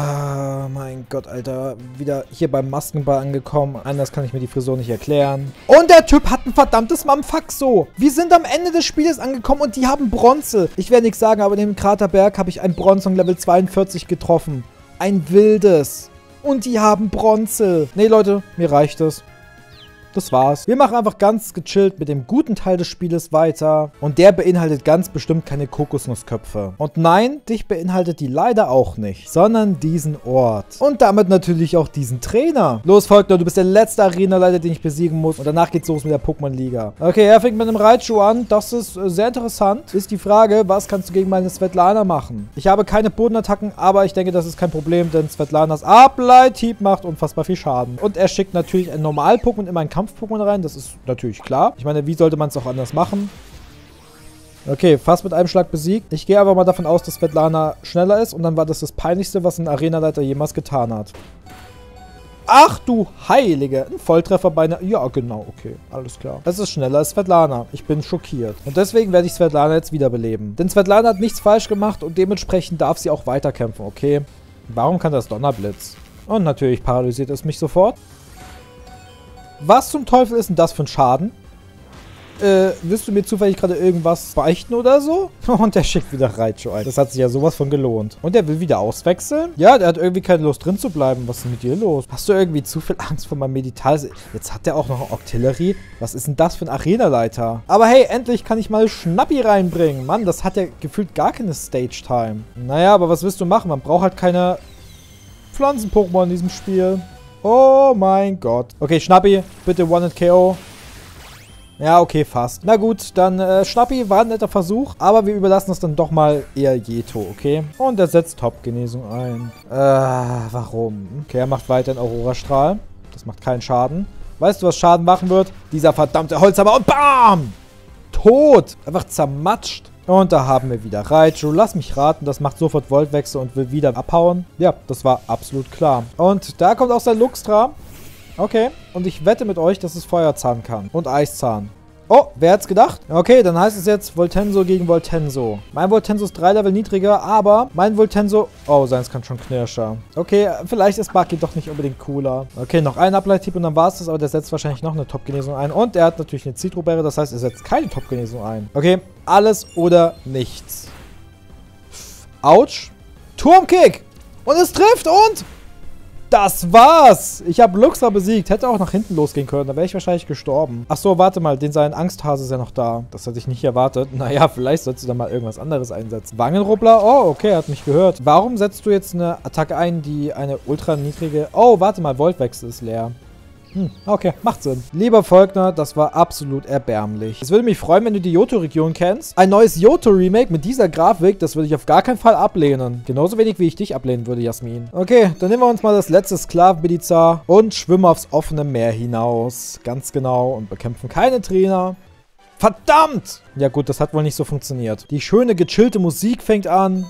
Mein Gott, Alter. Wieder hier beim Maskenball angekommen. Anders kann ich mir die Frisur nicht erklären. Und der Typ hat ein verdammtes Mamfaxo. Wir sind am Ende des Spieles angekommen und die haben Bronze. Ich werde nichts sagen, aber in dem Kraterberg habe ich ein Bronzong Level 42 getroffen. Ein wildes. Und die haben Bronze. Nee, Leute, mir reicht es. Das war's. Wir machen einfach ganz gechillt mit dem guten Teil des Spieles weiter. Und der beinhaltet ganz bestimmt keine Kokosnussköpfe. Und nein, dich beinhaltet die leider auch nicht. Sondern diesen Ort. Und damit natürlich auch diesen Trainer. Los, Volkner, du bist der letzte Arenaleiter, den ich besiegen muss. Und danach geht's los mit der Pokémon-Liga. Okay, er fängt mit einem Raichu an. Das ist sehr interessant. Ist die Frage, was kannst du gegen meine Svetlana machen? Ich habe keine Bodenattacken, aber ich denke, das ist kein Problem, denn Svetlanas Ableithieb macht unfassbar viel Schaden. Und er schickt natürlich ein Normal-Pokémon in meinen Kampf-Pokémon rein, das ist natürlich klar. Ich meine, wie sollte man es auch anders machen? Okay, fast mit einem Schlag besiegt. Ich gehe aber mal davon aus, dass Svetlana schneller ist und dann war das das Peinlichste, was ein Arenaleiter jemals getan hat. Ach du Heilige, ein Volltreffer bei einer... Ja, genau, okay, alles klar. Es ist schneller als Svetlana. Ich bin schockiert. Und deswegen werde ich Svetlana jetzt wiederbeleben. Denn Svetlana hat nichts falsch gemacht und dementsprechend darf sie auch weiterkämpfen, okay? Warum kann das Donnerblitz? Und natürlich paralysiert es mich sofort. Was zum Teufel ist denn das für ein Schaden? Willst du mir zufällig gerade irgendwas beichten oder so? Und der schickt wieder Raichu ein. Das hat sich ja sowas von gelohnt. Und der will wieder auswechseln? Ja, der hat irgendwie keine Lust drin zu bleiben. Was ist denn mit dir los? Hast du irgendwie zu viel Angst vor meinem Medital? Jetzt hat der auch noch Octillery. Was ist denn das für ein Arenaleiter? Aber hey, endlich kann ich mal Schnappi reinbringen. Mann, das hat ja gefühlt gar keine Stage-Time. Naja, aber was willst du machen? Man braucht halt keine Pflanzen-Pokémon in diesem Spiel. Oh mein Gott. Okay, Schnappi, bitte One-Hit-KO. Ja, okay, fast. Na gut, dann Schnappi war ein netter Versuch, aber wir überlassen es dann doch mal eher Jeto, okay? Und er setzt Top-Genesung ein. Warum? Okay, er macht weiter einen Aurora-Strahl. Das macht keinen Schaden. Weißt du, was Schaden machen wird? Dieser verdammte Holzhammer und BAM! Tot! Einfach zermatscht. Und da haben wir wieder Raichu. Lass mich raten, das macht sofort Voltwechsel und will wieder abhauen. Ja, das war absolut klar. Und da kommt auch sein Luxtra. Okay. Und ich wette mit euch, dass es Feuerzahn kann. Und Eiszahn. Oh, wer hat's gedacht? Okay, dann heißt es jetzt Voltenso gegen Voltenso. Mein Voltenso ist 3 Level niedriger, aber mein Voltenso... Oh, seins kann schon Knirscher. Okay, vielleicht ist Bucky doch nicht unbedingt cooler. Okay, noch ein Ableittipp und dann war's das, aber der setzt wahrscheinlich noch eine Top-Genesung ein. Und er hat natürlich eine Zitrobeere, das heißt, er setzt keine Top-Genesung ein. Okay, alles oder nichts. Autsch. Turmkick! Und es trifft und... Das war's! Ich habe Luxra besiegt. Hätte auch nach hinten losgehen können. Da wäre ich wahrscheinlich gestorben. Achso, warte mal. Sein Angsthase ist ja noch da. Das hatte ich nicht erwartet. Naja, vielleicht sollst du da mal irgendwas anderes einsetzen. Wangenrubbler? Oh, okay. Er hat mich gehört. Warum setzt du jetzt eine Attacke ein, die eine ultra niedrige... Oh, warte mal. Voltwechsel ist leer. Okay, macht Sinn. Lieber Volkner, das war absolut erbärmlich. Es würde mich freuen, wenn du die Johto-Region kennst. Ein neues Johto-Remake mit dieser Grafik, das würde ich auf gar keinen Fall ablehnen. Genauso wenig, wie ich dich ablehnen würde, Jasmin. Okay, dann nehmen wir uns mal das letzte Sklavenmilizer und schwimmen aufs offene Meer hinaus. Ganz genau. Und bekämpfen keine Trainer. Verdammt! Ja gut, das hat wohl nicht so funktioniert. Die schöne, gechillte Musik fängt an.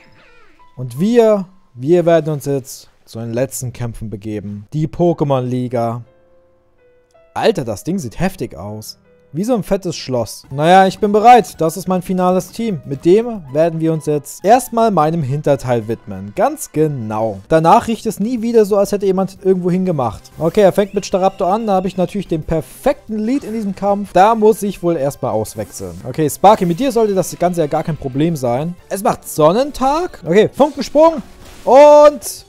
Und wir werden uns jetzt zu den letzten Kämpfen begeben. Die Pokémon-Liga. Alter, das Ding sieht heftig aus. Wie so ein fettes Schloss. Naja, ich bin bereit. Das ist mein finales Team. Mit dem werden wir uns jetzt erstmal meinem Hinterteil widmen. Ganz genau. Danach riecht es nie wieder so, als hätte jemand irgendwo hingemacht. Okay, er fängt mit Staraptor an. Da habe ich natürlich den perfekten Lead in diesem Kampf. Da muss ich wohl erstmal auswechseln. Okay, Sparky, mit dir sollte das Ganze ja gar kein Problem sein. Es macht Sonnentag. Okay, Funkensprung. Und...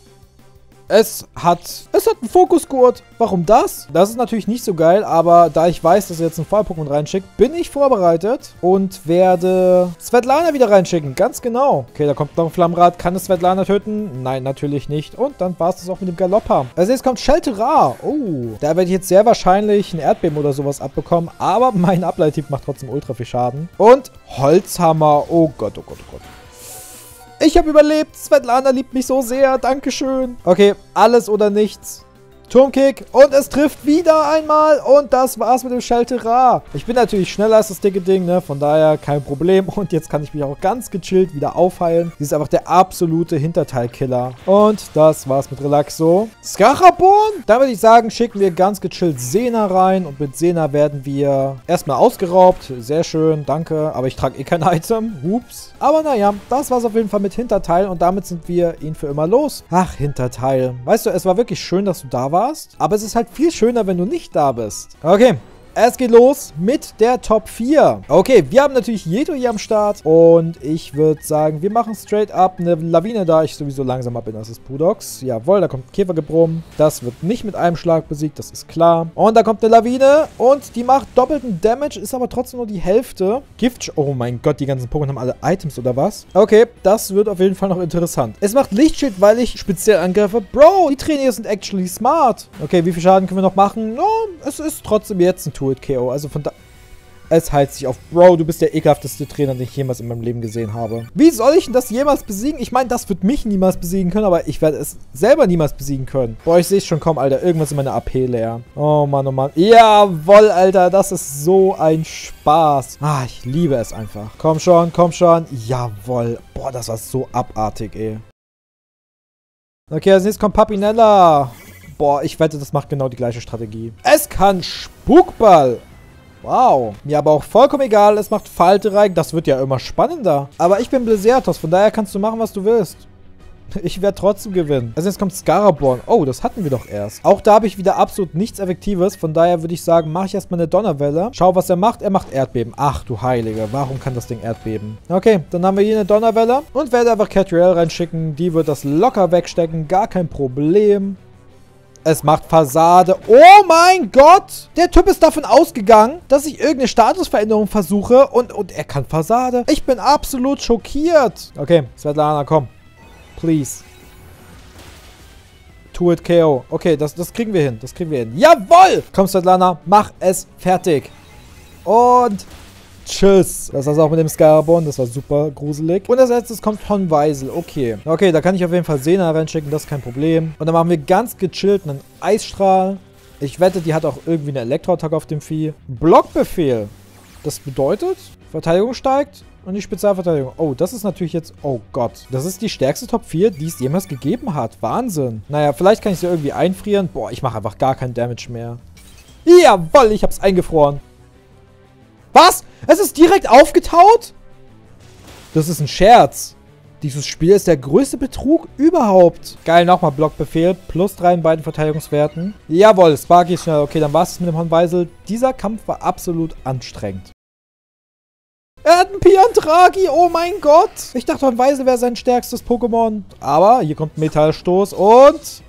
Es hat einen Fokusgurt. Warum das? Das ist natürlich nicht so geil, aber da ich weiß, dass er jetzt einen Feuer-Pokémon reinschickt, bin ich vorbereitet und werde Svetlana wieder reinschicken. Ganz genau. Okay, da kommt noch ein Flammenrad. Kann es Svetlana töten? Nein, natürlich nicht. Und dann war es das auch mit dem Galopper. Als nächstes kommt Shelterar. Oh, da werde ich jetzt sehr wahrscheinlich ein Erdbeben oder sowas abbekommen, aber mein Ableittyp macht trotzdem ultra viel Schaden. Und Holzhammer. Oh Gott, oh Gott, oh Gott. Ich habe überlebt. Svetlana liebt mich so sehr. Dankeschön. Okay, alles oder nichts. Turmkick. Und es trifft wieder einmal. Und das war's mit dem Shelterar. Ich bin natürlich schneller als das dicke Ding, ne? Von daher kein Problem. Und jetzt kann ich mich auch ganz gechillt wieder aufheilen. Sie ist einfach der absolute Hinterteilkiller. Und das war's mit Relaxo. Scaraborn? Da würde ich sagen, schicken wir ganz gechillt Sena rein. Und mit Sena werden wir erstmal ausgeraubt. Sehr schön, danke. Aber ich trage eh kein Item. Ups. Aber naja, das war's auf jeden Fall mit Hinterteil. Und damit sind wir ihn für immer los. Ach, Hinterteil. Weißt du, es war wirklich schön, dass du da warst. Aber es ist halt viel schöner, wenn du nicht da bist. Okay. Es geht los mit der Top 4. Okay, wir haben natürlich Jeto hier am Start. Und ich würde sagen, wir machen straight up eine Lawine, da ich sowieso langsamer bin als das Pudox. Jawohl, da kommt Käfergebrumm. Das wird nicht mit einem Schlag besiegt, das ist klar. Und da kommt eine Lawine und die macht doppelten Damage, ist aber trotzdem nur die Hälfte. Gift... Oh mein Gott, die ganzen Pokémon haben alle Items oder was? Okay, das wird auf jeden Fall noch interessant. Es macht Lichtschild, weil ich speziell angreife. Bro, die Trainer sind actually smart. Okay, wie viel Schaden können wir noch machen? No, es ist trotzdem jetzt ein Two-Hit-KO. Also von da... Es heilt sich auf. Bro, du bist der ekelhafteste Trainer, den ich jemals in meinem Leben gesehen habe. Wie soll ich denn das jemals besiegen? Ich meine, das wird mich niemals besiegen können, aber ich werde es selber niemals besiegen können. Boah, ich sehe es schon kommen, Alter. Irgendwas in meiner AP leer. Oh Mann, oh Mann. Jawoll, Alter. Das ist so ein Spaß. Ah, ich liebe es einfach. Komm schon, komm schon. Jawoll. Boah, das war so abartig, ey. Okay, als nächstes kommt Papinella. Boah, ich wette, das macht genau die gleiche Strategie. Es kann Spukball. Wow. Mir aber auch vollkommen egal, es macht Faltereik. Das wird ja immer spannender. Aber ich bin Blizzardos, von daher kannst du machen, was du willst. Ich werde trotzdem gewinnen. Also jetzt kommt Scaraborn. Oh, das hatten wir doch erst. Auch da habe ich wieder absolut nichts Effektives. Von daher würde ich sagen, mache ich erstmal eine Donnerwelle. Schau, was er macht. Er macht Erdbeben. Ach du Heilige. Warum kann das Ding Erdbeben? Okay, dann haben wir hier eine Donnerwelle. Und werde einfach Catriel reinschicken. Die wird das locker wegstecken. Gar kein Problem. Es macht Fassade. Oh mein Gott! Der Typ ist davon ausgegangen, dass ich irgendeine Statusveränderung versuche und er kann Fassade. Ich bin absolut schockiert. Okay, Svetlana, komm. Please. Two-Hit KO. Okay, das kriegen wir hin. Das kriegen wir hin. Jawoll! Komm, Svetlana, mach es fertig. Und tschüss. Das war's auch mit dem Scarabon. Das war super gruselig. Und als letztes kommt Von Weisel. Okay. Okay, da kann ich auf jeden Fall Sena reinschicken. Das ist kein Problem. Und dann machen wir ganz gechillt einen Eisstrahl. Ich wette, die hat auch irgendwie eine Elektroattacke auf dem Vieh. Blockbefehl. Das bedeutet, Verteidigung steigt und die Spezialverteidigung. Oh, das ist natürlich jetzt... Oh Gott. Das ist die stärkste Top 4, die es jemals gegeben hat. Wahnsinn. Naja, vielleicht kann ich sie irgendwie einfrieren. Boah, ich mache einfach gar keinen Damage mehr. Jawoll, ich hab's eingefroren. Was? Es ist direkt aufgetaut? Das ist ein Scherz. Dieses Spiel ist der größte Betrug überhaupt. Geil, nochmal Blockbefehl. +3 in beiden Verteidigungswerten. Jawohl, Sparky ist schnell. Okay, dann war es mit dem Von Weisel. Dieser Kampf war absolut anstrengend. Er hat einen Piantragi, oh mein Gott. Ich dachte, Von Weisel wäre sein stärkstes Pokémon. Aber hier kommt ein Metallstoß und...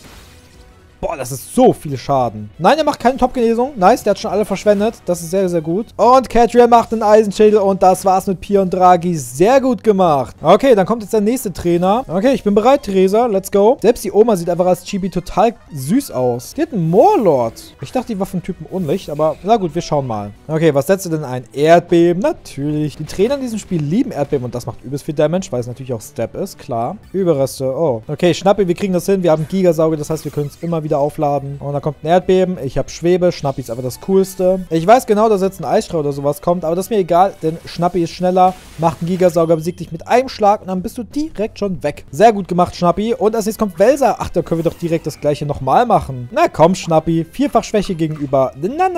Boah, das ist so viel Schaden. Nein, er macht keine Top-Genesung. Nice, der hat schon alle verschwendet. Das ist sehr, sehr gut. Und Catriel macht einen Eisenschädel und das war's mit Piantragi. Sehr gut gemacht. Okay, dann kommt jetzt der nächste Trainer. Okay, ich bin bereit, Theresa. Let's go. Selbst die Oma sieht einfach als Chibi total süß aus. Die hat einen Moorlord. Ich dachte, die war vom Typen Unlicht, aber na gut, wir schauen mal. Okay, was setzt du denn ein? Erdbeben, natürlich. Die Trainer in diesem Spiel lieben Erdbeben und das macht übelst viel Damage, weil es natürlich auch Step ist, klar. Überreste, oh. Okay, Schnappi, wir kriegen das hin. Wir haben Gigasauge, das heißt, wir können es immer wieder aufladen. Und dann kommt ein Erdbeben. Ich habe Schwebe. Schnappi ist aber das Coolste. Ich weiß genau, dass jetzt ein Eisstrahl oder sowas kommt, aber das ist mir egal, denn Schnappi ist schneller, macht einen Gigasauger, besiegt dich mit einem Schlag und dann bist du direkt schon weg. Sehr gut gemacht, Schnappi. Und als nächstes kommt Welser. Ach, da können wir doch direkt das gleiche nochmal machen. Na komm, Schnappi. Vierfach Schwäche gegenüber.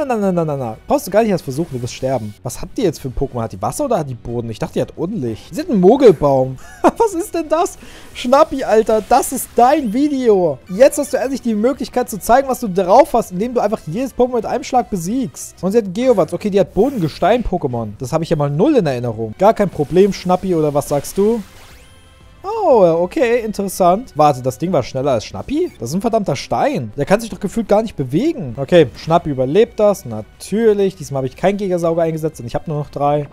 Na. Brauchst du gar nicht erst versuchen, du wirst sterben. Was habt ihr jetzt für ein Pokémon? Hat die Wasser oder hat die Boden? Ich dachte, die hat Unlicht. Sie hat einen Mogelbaum. Was ist denn das? Schnappi, Alter, das ist dein Video. Jetzt hast du endlich die Möglichkeit zu zeigen, was du drauf hast, indem du einfach jedes Pokémon mit einem Schlag besiegst. Und sie hat Geowatz. Okay, die hat Bodengestein-Pokémon. Das habe ich ja mal 0 in Erinnerung. Gar kein Problem, Schnappi, oder was sagst du? Oh, okay, interessant. Warte, das Ding war schneller als Schnappi? Das ist ein verdammter Stein. Der kann sich doch gefühlt gar nicht bewegen. Okay, Schnappi überlebt das. Natürlich. Diesmal habe ich keinen Gigasauger eingesetzt, denn ich habe nur noch 3.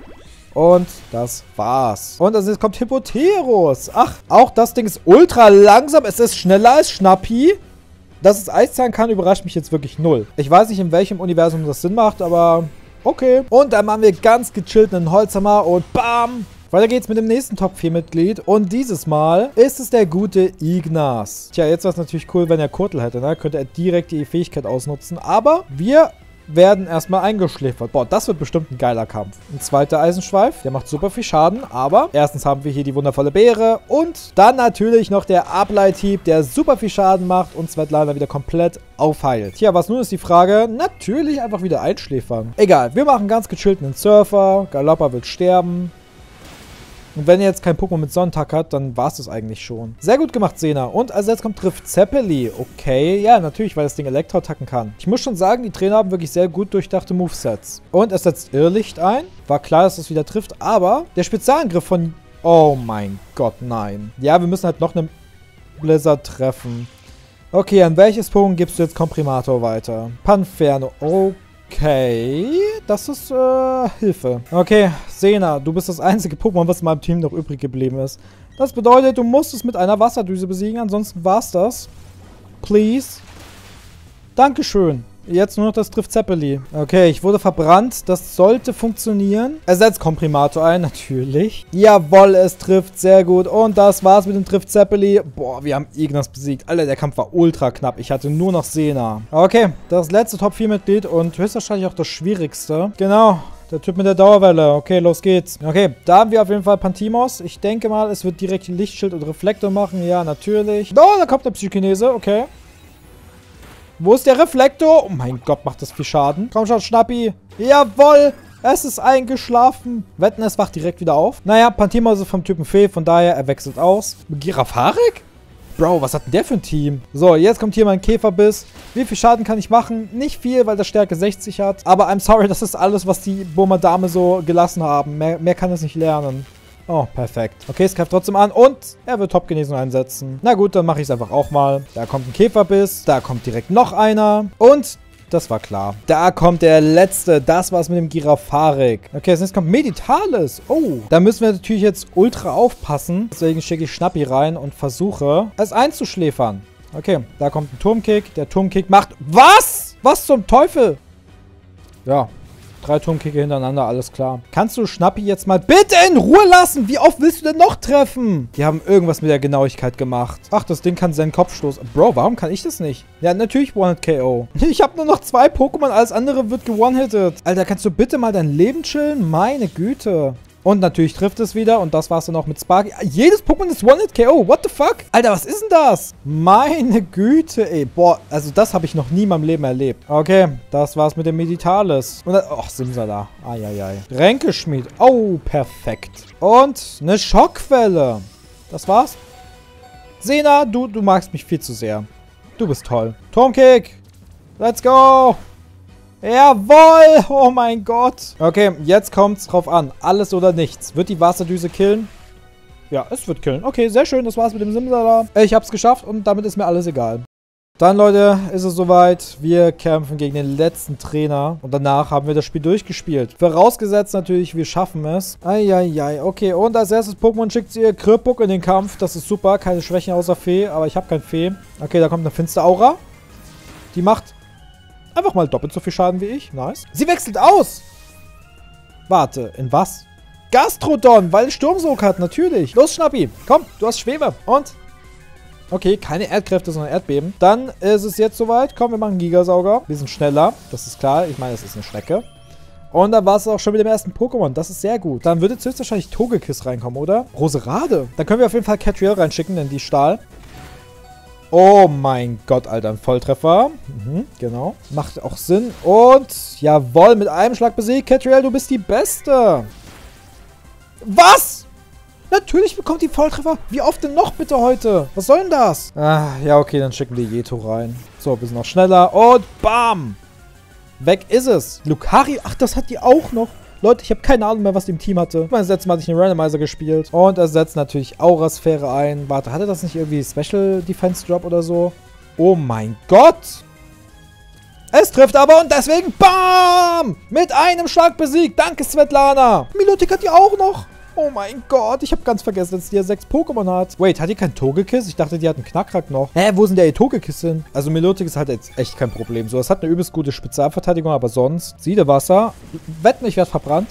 Und das war's. Und als jetzt kommt Hippoterus. Ach, auch das Ding ist ultra langsam. Es ist schneller als Schnappi. Dass es Eiszahn kann, überrascht mich jetzt wirklich null. Ich weiß nicht, in welchem Universum das Sinn macht, aber okay. Und dann machen wir ganz gechillt einen Holzhammer und bam! Weiter geht's mit dem nächsten Top-4-Mitglied. Und dieses Mal ist es der gute Ignas. Tja, jetzt wäre es natürlich cool, wenn er Kurtel hätte, ne? Könnte er direkt die Fähigkeit ausnutzen. Aber wir werden erstmal eingeschläfert. Boah, das wird bestimmt ein geiler Kampf. Ein zweiter Eisenschweif, der macht super viel Schaden, aber erstens haben wir hier die wundervolle Beere und dann natürlich noch der Ableithieb, der super viel Schaden macht und Svetlana wieder komplett aufheilt. Tja, was nun ist die Frage? Natürlich einfach wieder einschläfern. Egal, wir machen ganz gechillt einen Surfer, Galoppa wird sterben. Und wenn ihr jetzt kein Pokémon mit Sonntag hat, dann war es das eigentlich schon. Sehr gut gemacht, Sena. Und als jetzt kommt trifft Zeppeli. Okay, ja, natürlich, weil das Ding Elektro-Attacken kann. Ich muss schon sagen, die Trainer haben wirklich sehr gut durchdachte Movesets. Und es setzt Irrlicht ein. War klar, dass es wieder trifft, aber der Spezialangriff von... Oh mein Gott, nein. Ja, wir müssen halt noch einen Blizzard treffen. Okay, an welches Pokémon gibst du jetzt Komprimator weiter? Panferno. Okay, das ist Hilfe. Okay, Sena, du bist das einzige Pokémon, was in meinem Team noch übrig geblieben ist. Das bedeutet, du musst es mit einer Wasserdüse besiegen, ansonsten war's das. Please. Dankeschön. Jetzt nur noch das trifft Zeppeli. Okay, ich wurde verbrannt. Das sollte funktionieren. Er setzt Komprimator ein, natürlich. Jawohl, es trifft. Sehr gut. Und das war's mit dem trifft Zeppeli. Boah, wir haben Ignas besiegt. Alter, der Kampf war ultra knapp. Ich hatte nur noch Sena. Okay, das letzte Top-4-Mitglied und höchstwahrscheinlich auch das schwierigste. Genau. Der Typ mit der Dauerwelle. Okay, los geht's. Okay, da haben wir auf jeden Fall Pantimos. Ich denke mal, es wird direkt Lichtschild und Reflektor machen. Ja, natürlich. Oh, da kommt der Psychinese. Okay. Wo ist der Reflektor? Oh mein Gott, macht das viel Schaden. Komm schon, Schnappi. Jawoll. Es ist eingeschlafen. Wetten, es wacht direkt wieder auf. Naja, Pantimos ist vom Typen Fee. Von daher, er wechselt aus. Girafarik? Bro, was hat denn der für ein Team? So, jetzt kommt hier mein Käferbiss. Wie viel Schaden kann ich machen? Nicht viel, weil der Stärke 60 hat. Aber I'm sorry, das ist alles, was die Burma-Dame so gelassen haben. Mehr kann es nicht lernen. Oh, perfekt. Okay, es greift trotzdem an und er wird Top-Genesung einsetzen. Na gut, dann mache ich es einfach auch mal. Da kommt ein Käferbiss, da kommt direkt noch einer und das war klar. Da kommt der letzte. Das war's mit dem Girafarik. Okay, als nächstes kommt Meditalis. Oh, da müssen wir natürlich jetzt ultra aufpassen. Deswegen schicke ich Schnappi rein und versuche, es einzuschläfern. Okay, da kommt ein Turmkick. Der Turmkick macht... Was? Was zum Teufel? Ja, 3 Turmkicke hintereinander, alles klar. Kannst du Schnappi jetzt mal bitte in Ruhe lassen? Wie oft willst du denn noch treffen? Die haben irgendwas mit der Genauigkeit gemacht. Ach, das Ding kann seinen Kopf stoßen. Bro, warum kann ich das nicht? Ja, natürlich One-Hit-KO. Ich habe nur noch 2 Pokémon, alles andere wird ge-one-hitted. Alter, kannst du bitte mal dein Leben chillen? Meine Güte. Und natürlich trifft es wieder. Und das war's dann auch mit Sparky. Jedes Pokémon ist One-Hit-KO. What the fuck? Alter, was ist denn das? Meine Güte, ey. Boah, also das habe ich noch nie in meinem Leben erlebt. Okay, das war's mit dem Meditalis. Und dann, ach, Simsala. Eieiei. Ränkeschmied. Oh, perfekt. Und eine Schockwelle. Das war's. Sena, du magst mich viel zu sehr. Du bist toll. Turmkick. Let's go. Jawohl! Oh mein Gott. Okay, jetzt kommt's drauf an. Alles oder nichts. Wird die Wasserdüse killen? Ja, es wird killen. Okay, sehr schön. Das war's mit dem Simsala. Ich hab's geschafft und damit ist mir alles egal. Dann, Leute, ist es soweit. Wir kämpfen gegen den letzten Trainer. Und danach haben wir das Spiel durchgespielt. Vorausgesetzt natürlich, wir schaffen es. Eieiei. Okay, und als erstes Pokémon schickt ihr Krippuk in den Kampf. Das ist super. Keine Schwächen außer Fee. Aber ich habe kein Fee. Okay, da kommt eine Finsteraura. Die macht... einfach mal doppelt so viel Schaden wie ich. Nice. Sie wechselt aus. Warte, in was? Gastrodon, weil es Sturmsog hat, natürlich. Los, Schnappi. Komm, du hast Schwebe. Und? Okay, keine Erdkräfte, sondern Erdbeben. Dann ist es jetzt soweit. Komm, wir machen Gigasauger. Wir sind schneller. Das ist klar. Ich meine, es ist eine Schnecke. Und dann war es auch schon mit dem ersten Pokémon. Das ist sehr gut. Dann würde jetzt höchstwahrscheinlich Togekiss reinkommen, oder? Roserade. Dann können wir auf jeden Fall Catriel reinschicken, denn die Stahl. Oh mein Gott, Alter, ein Volltreffer. Genau. Macht auch Sinn. Und, jawohl, mit einem Schlag besiegt. Catriel, du bist die Beste. Was? Natürlich bekommt die Volltreffer. Wie oft denn noch bitte heute? Was soll denn das? Ah, ja, okay, dann schicken wir Jeto rein. So, wir sind noch schneller. Und bam. Weg ist es. Lucario, ach, das hat die auch noch. Leute, ich habe keine Ahnung mehr, was die im Team hatte. Das letzte Mal hatte ich einen Randomizer gespielt. Und er setzt natürlich Aurasphäre ein. Warte, hatte das nicht irgendwie Special Defense Drop oder so? Oh mein Gott! Es trifft aber und deswegen BAM! Mit einem Schlag besiegt. Danke, Svetlana. Milotic hat die auch noch. Oh mein Gott, ich habe ganz vergessen, dass die ja 6 Pokémon hat. Wait, hat die kein Togekiss? Ich dachte, die hat einen Knackrack noch. Hä, wo sind der Togekiss hin? Also Milotic ist halt jetzt echt kein Problem. So, es hat eine übelst gute Spezialverteidigung, aber sonst... Siedewasser. Wetten, ich werde verbrannt.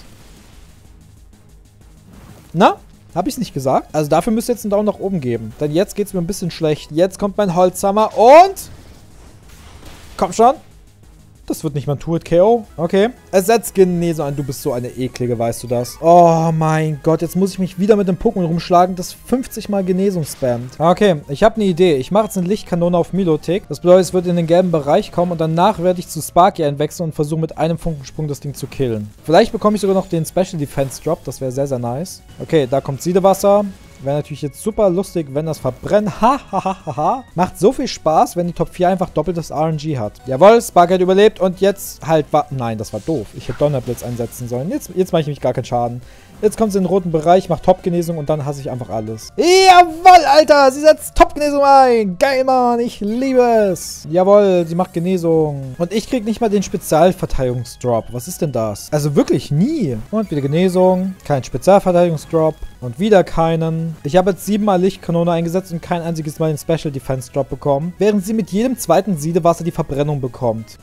Na? Habe ich es nicht gesagt? Also dafür müsst ihr jetzt einen Daumen nach oben geben. Denn jetzt geht es mir ein bisschen schlecht. Jetzt kommt mein Holzhammer und... Komm schon. Das wird nicht mal ein Two-Hit-KO. Okay. Ersetzt Genesung ein. Du bist so eine eklige, weißt du das? Oh mein Gott, jetzt muss ich mich wieder mit dem Pokémon rumschlagen, das 50 Mal Genesung spammt. Okay, ich habe eine Idee. Ich mache jetzt eine Lichtkanone auf Milotic. Das bedeutet, es wird in den gelben Bereich kommen und danach werde ich zu Sparky einwechseln und versuche mit einem Funkensprung das Ding zu killen. Vielleicht bekomme ich sogar noch den Special Defense Drop. Das wäre sehr, sehr nice. Okay, da kommt Siedewasser. Wäre natürlich jetzt super lustig, wenn das verbrennt. Ha. Macht so viel Spaß, wenn die Top 4 einfach doppeltes RNG hat. Jawohl, Sparky hat überlebt und jetzt halt war... Nein, das war doof. Ich hätte Donnerblitz einsetzen sollen. Jetzt mache ich mich gar keinen Schaden. Jetzt kommt sie in den roten Bereich, macht Top-Genesung und dann hasse ich einfach alles. Jawohl, Alter, sie setzt Top-Genesung ein. Geil, Mann, ich liebe es. Jawohl, sie macht Genesung. Und ich krieg nicht mal den Spezialverteidigungsdrop. Was ist denn das? Also wirklich nie. Und wieder Genesung, kein Spezialverteidigungsdrop und wieder keinen. Ich habe jetzt 7 Mal Lichtkanone eingesetzt und kein einziges Mal den Special Defense Drop bekommen, während sie mit jedem zweiten Siedewasser die Verbrennung bekommt.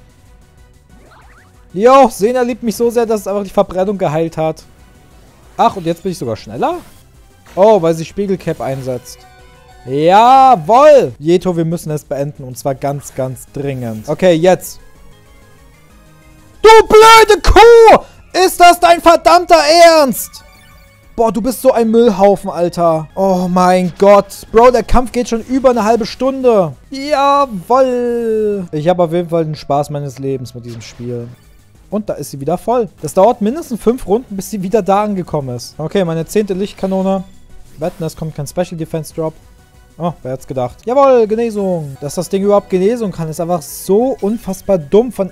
Jo, Sena liebt mich so sehr, dass es einfach die Verbrennung geheilt hat. Ach, und jetzt bin ich sogar schneller? Oh, weil sie Spiegelcap einsetzt. Jawohl! Jeto, wir müssen es beenden. Und zwar ganz, ganz dringend. Okay, jetzt. Du blöde Kuh! Ist das dein verdammter Ernst? Boah, du bist so ein Müllhaufen, Alter. Oh mein Gott. Bro, der Kampf geht schon über eine halbe Stunde. Jawohl! Ich habe auf jeden Fall den Spaß meines Lebens mit diesem Spiel. Und da ist sie wieder voll. Das dauert mindestens 5 Runden, bis sie wieder da angekommen ist. Okay, meine 10. Lichtkanone. Wetten, es kommt kein Special Defense Drop. Oh, wer hat's gedacht? Jawohl, Genesung. Dass das Ding überhaupt Genesung kann, ist einfach so unfassbar dumm von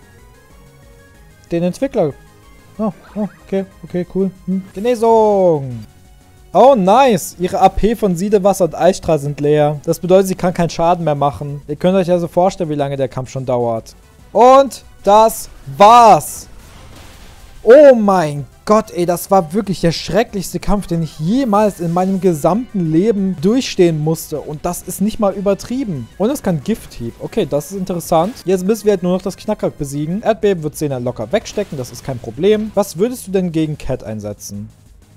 den Entwicklern. Oh, okay, cool. Genesung. Oh, nice. Ihre AP von Siedewasser und Eisstrahl sind leer. Das bedeutet, sie kann keinen Schaden mehr machen. Ihr könnt euch also vorstellen, wie lange der Kampf schon dauert. Und das war's. Oh mein Gott, ey, das war wirklich der schrecklichste Kampf, den ich jemals in meinem gesamten Leben durchstehen musste. Und das ist nicht mal übertrieben. Und es kann Gifthieb. Okay, das ist interessant. Jetzt müssen wir halt nur noch das Knacker besiegen. Erdbeben wird Zehner locker wegstecken, das ist kein Problem. Was würdest du denn gegen Cat einsetzen?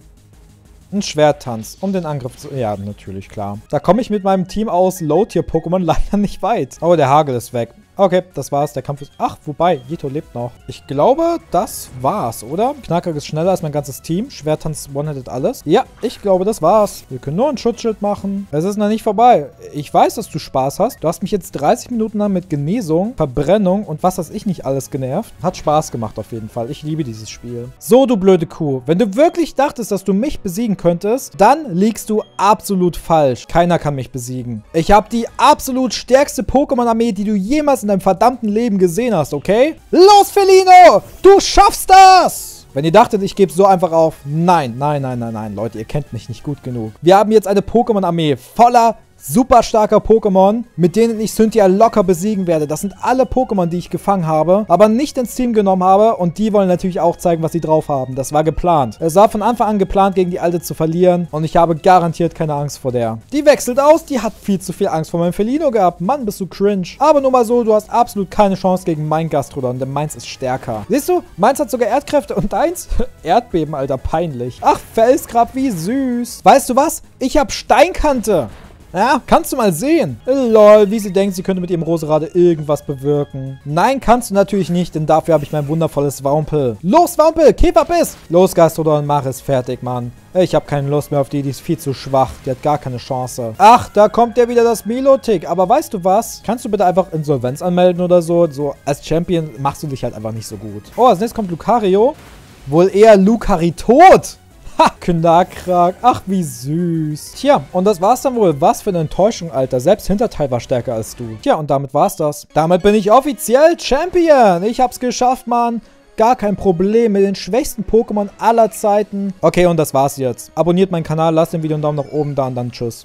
Ein Schwerttanz, um den Angriff zu... Ja, natürlich, klar. Da komme ich mit meinem Team aus Low-Tier-Pokémon leider nicht weit. Oh, der Hagel ist weg. Okay, das war's. Der Kampf ist... Ach, wobei, Jito lebt noch. Ich glaube, das war's, oder? Knacker ist schneller als mein ganzes Team. Schwerttanz one-hitted alles. Ja, ich glaube, das war's. Wir können nur ein Schutzschild machen. Es ist noch nicht vorbei. Ich weiß, dass du Spaß hast. Du hast mich jetzt 30 Minuten lang mit Genesung, Verbrennung und was weiß ich nicht alles genervt. Hat Spaß gemacht auf jeden Fall. Ich liebe dieses Spiel. So, du blöde Kuh. Wenn du wirklich dachtest, dass du mich besiegen könntest, dann liegst du absolut falsch. Keiner kann mich besiegen. Ich habe die absolut stärkste Pokémon-Armee, die du jemals in deinem verdammten Leben gesehen hast, okay? Los, Felino! Du schaffst das! Wenn ihr dachtet, ich gebe so einfach auf, nein, nein, nein, nein, nein, Leute, ihr kennt mich nicht gut genug. Wir haben jetzt eine Pokémon-Armee voller super starker Pokémon, mit denen ich Cynthia locker besiegen werde. Das sind alle Pokémon, die ich gefangen habe, aber nicht ins Team genommen habe. Und die wollen natürlich auch zeigen, was sie drauf haben. Das war geplant. Es war von Anfang an geplant, gegen die Alte zu verlieren. Und ich habe garantiert keine Angst vor der. Die wechselt aus. Die hat viel zu viel Angst vor meinem Felino gehabt. Mann, bist du cringe. Aber nur mal so, du hast absolut keine Chance gegen mein Gastrodon, denn meins ist stärker. Siehst du? Meins hat sogar Erdkräfte und deins? Erdbeben, Alter, peinlich. Ach, Felsgrab, wie süß. Weißt du was? Ich habe Steinkante. Ja, kannst du mal sehen. Lol, wie sie denkt, sie könnte mit ihrem Roserade irgendwas bewirken. Nein, kannst du natürlich nicht, denn dafür habe ich mein wundervolles Wampel. Los, Wampel, Käferbiss! Los, Gastrodon, mach es fertig, Mann. Ich habe keine Lust mehr auf die ist viel zu schwach. Die hat gar keine Chance. Ach, da kommt ja wieder das Milotic. Aber weißt du was? Kannst du bitte einfach Insolvenz anmelden oder so? So, als Champion machst du dich halt einfach nicht so gut. Oh, als nächstes kommt Lucario. Wohl eher Lucario-Tot. Ha, Knackrack. Ach, wie süß. Tja, und das war's dann wohl. Was für eine Enttäuschung, Alter. Selbst Hinterteil war stärker als du. Tja, und damit war's das. Damit bin ich offiziell Champion. Ich hab's geschafft, Mann. Gar kein Problem mit den schwächsten Pokémon aller Zeiten. Okay, und das war's jetzt. Abonniert meinen Kanal, lasst dem Video einen Daumen nach oben da und dann tschüss.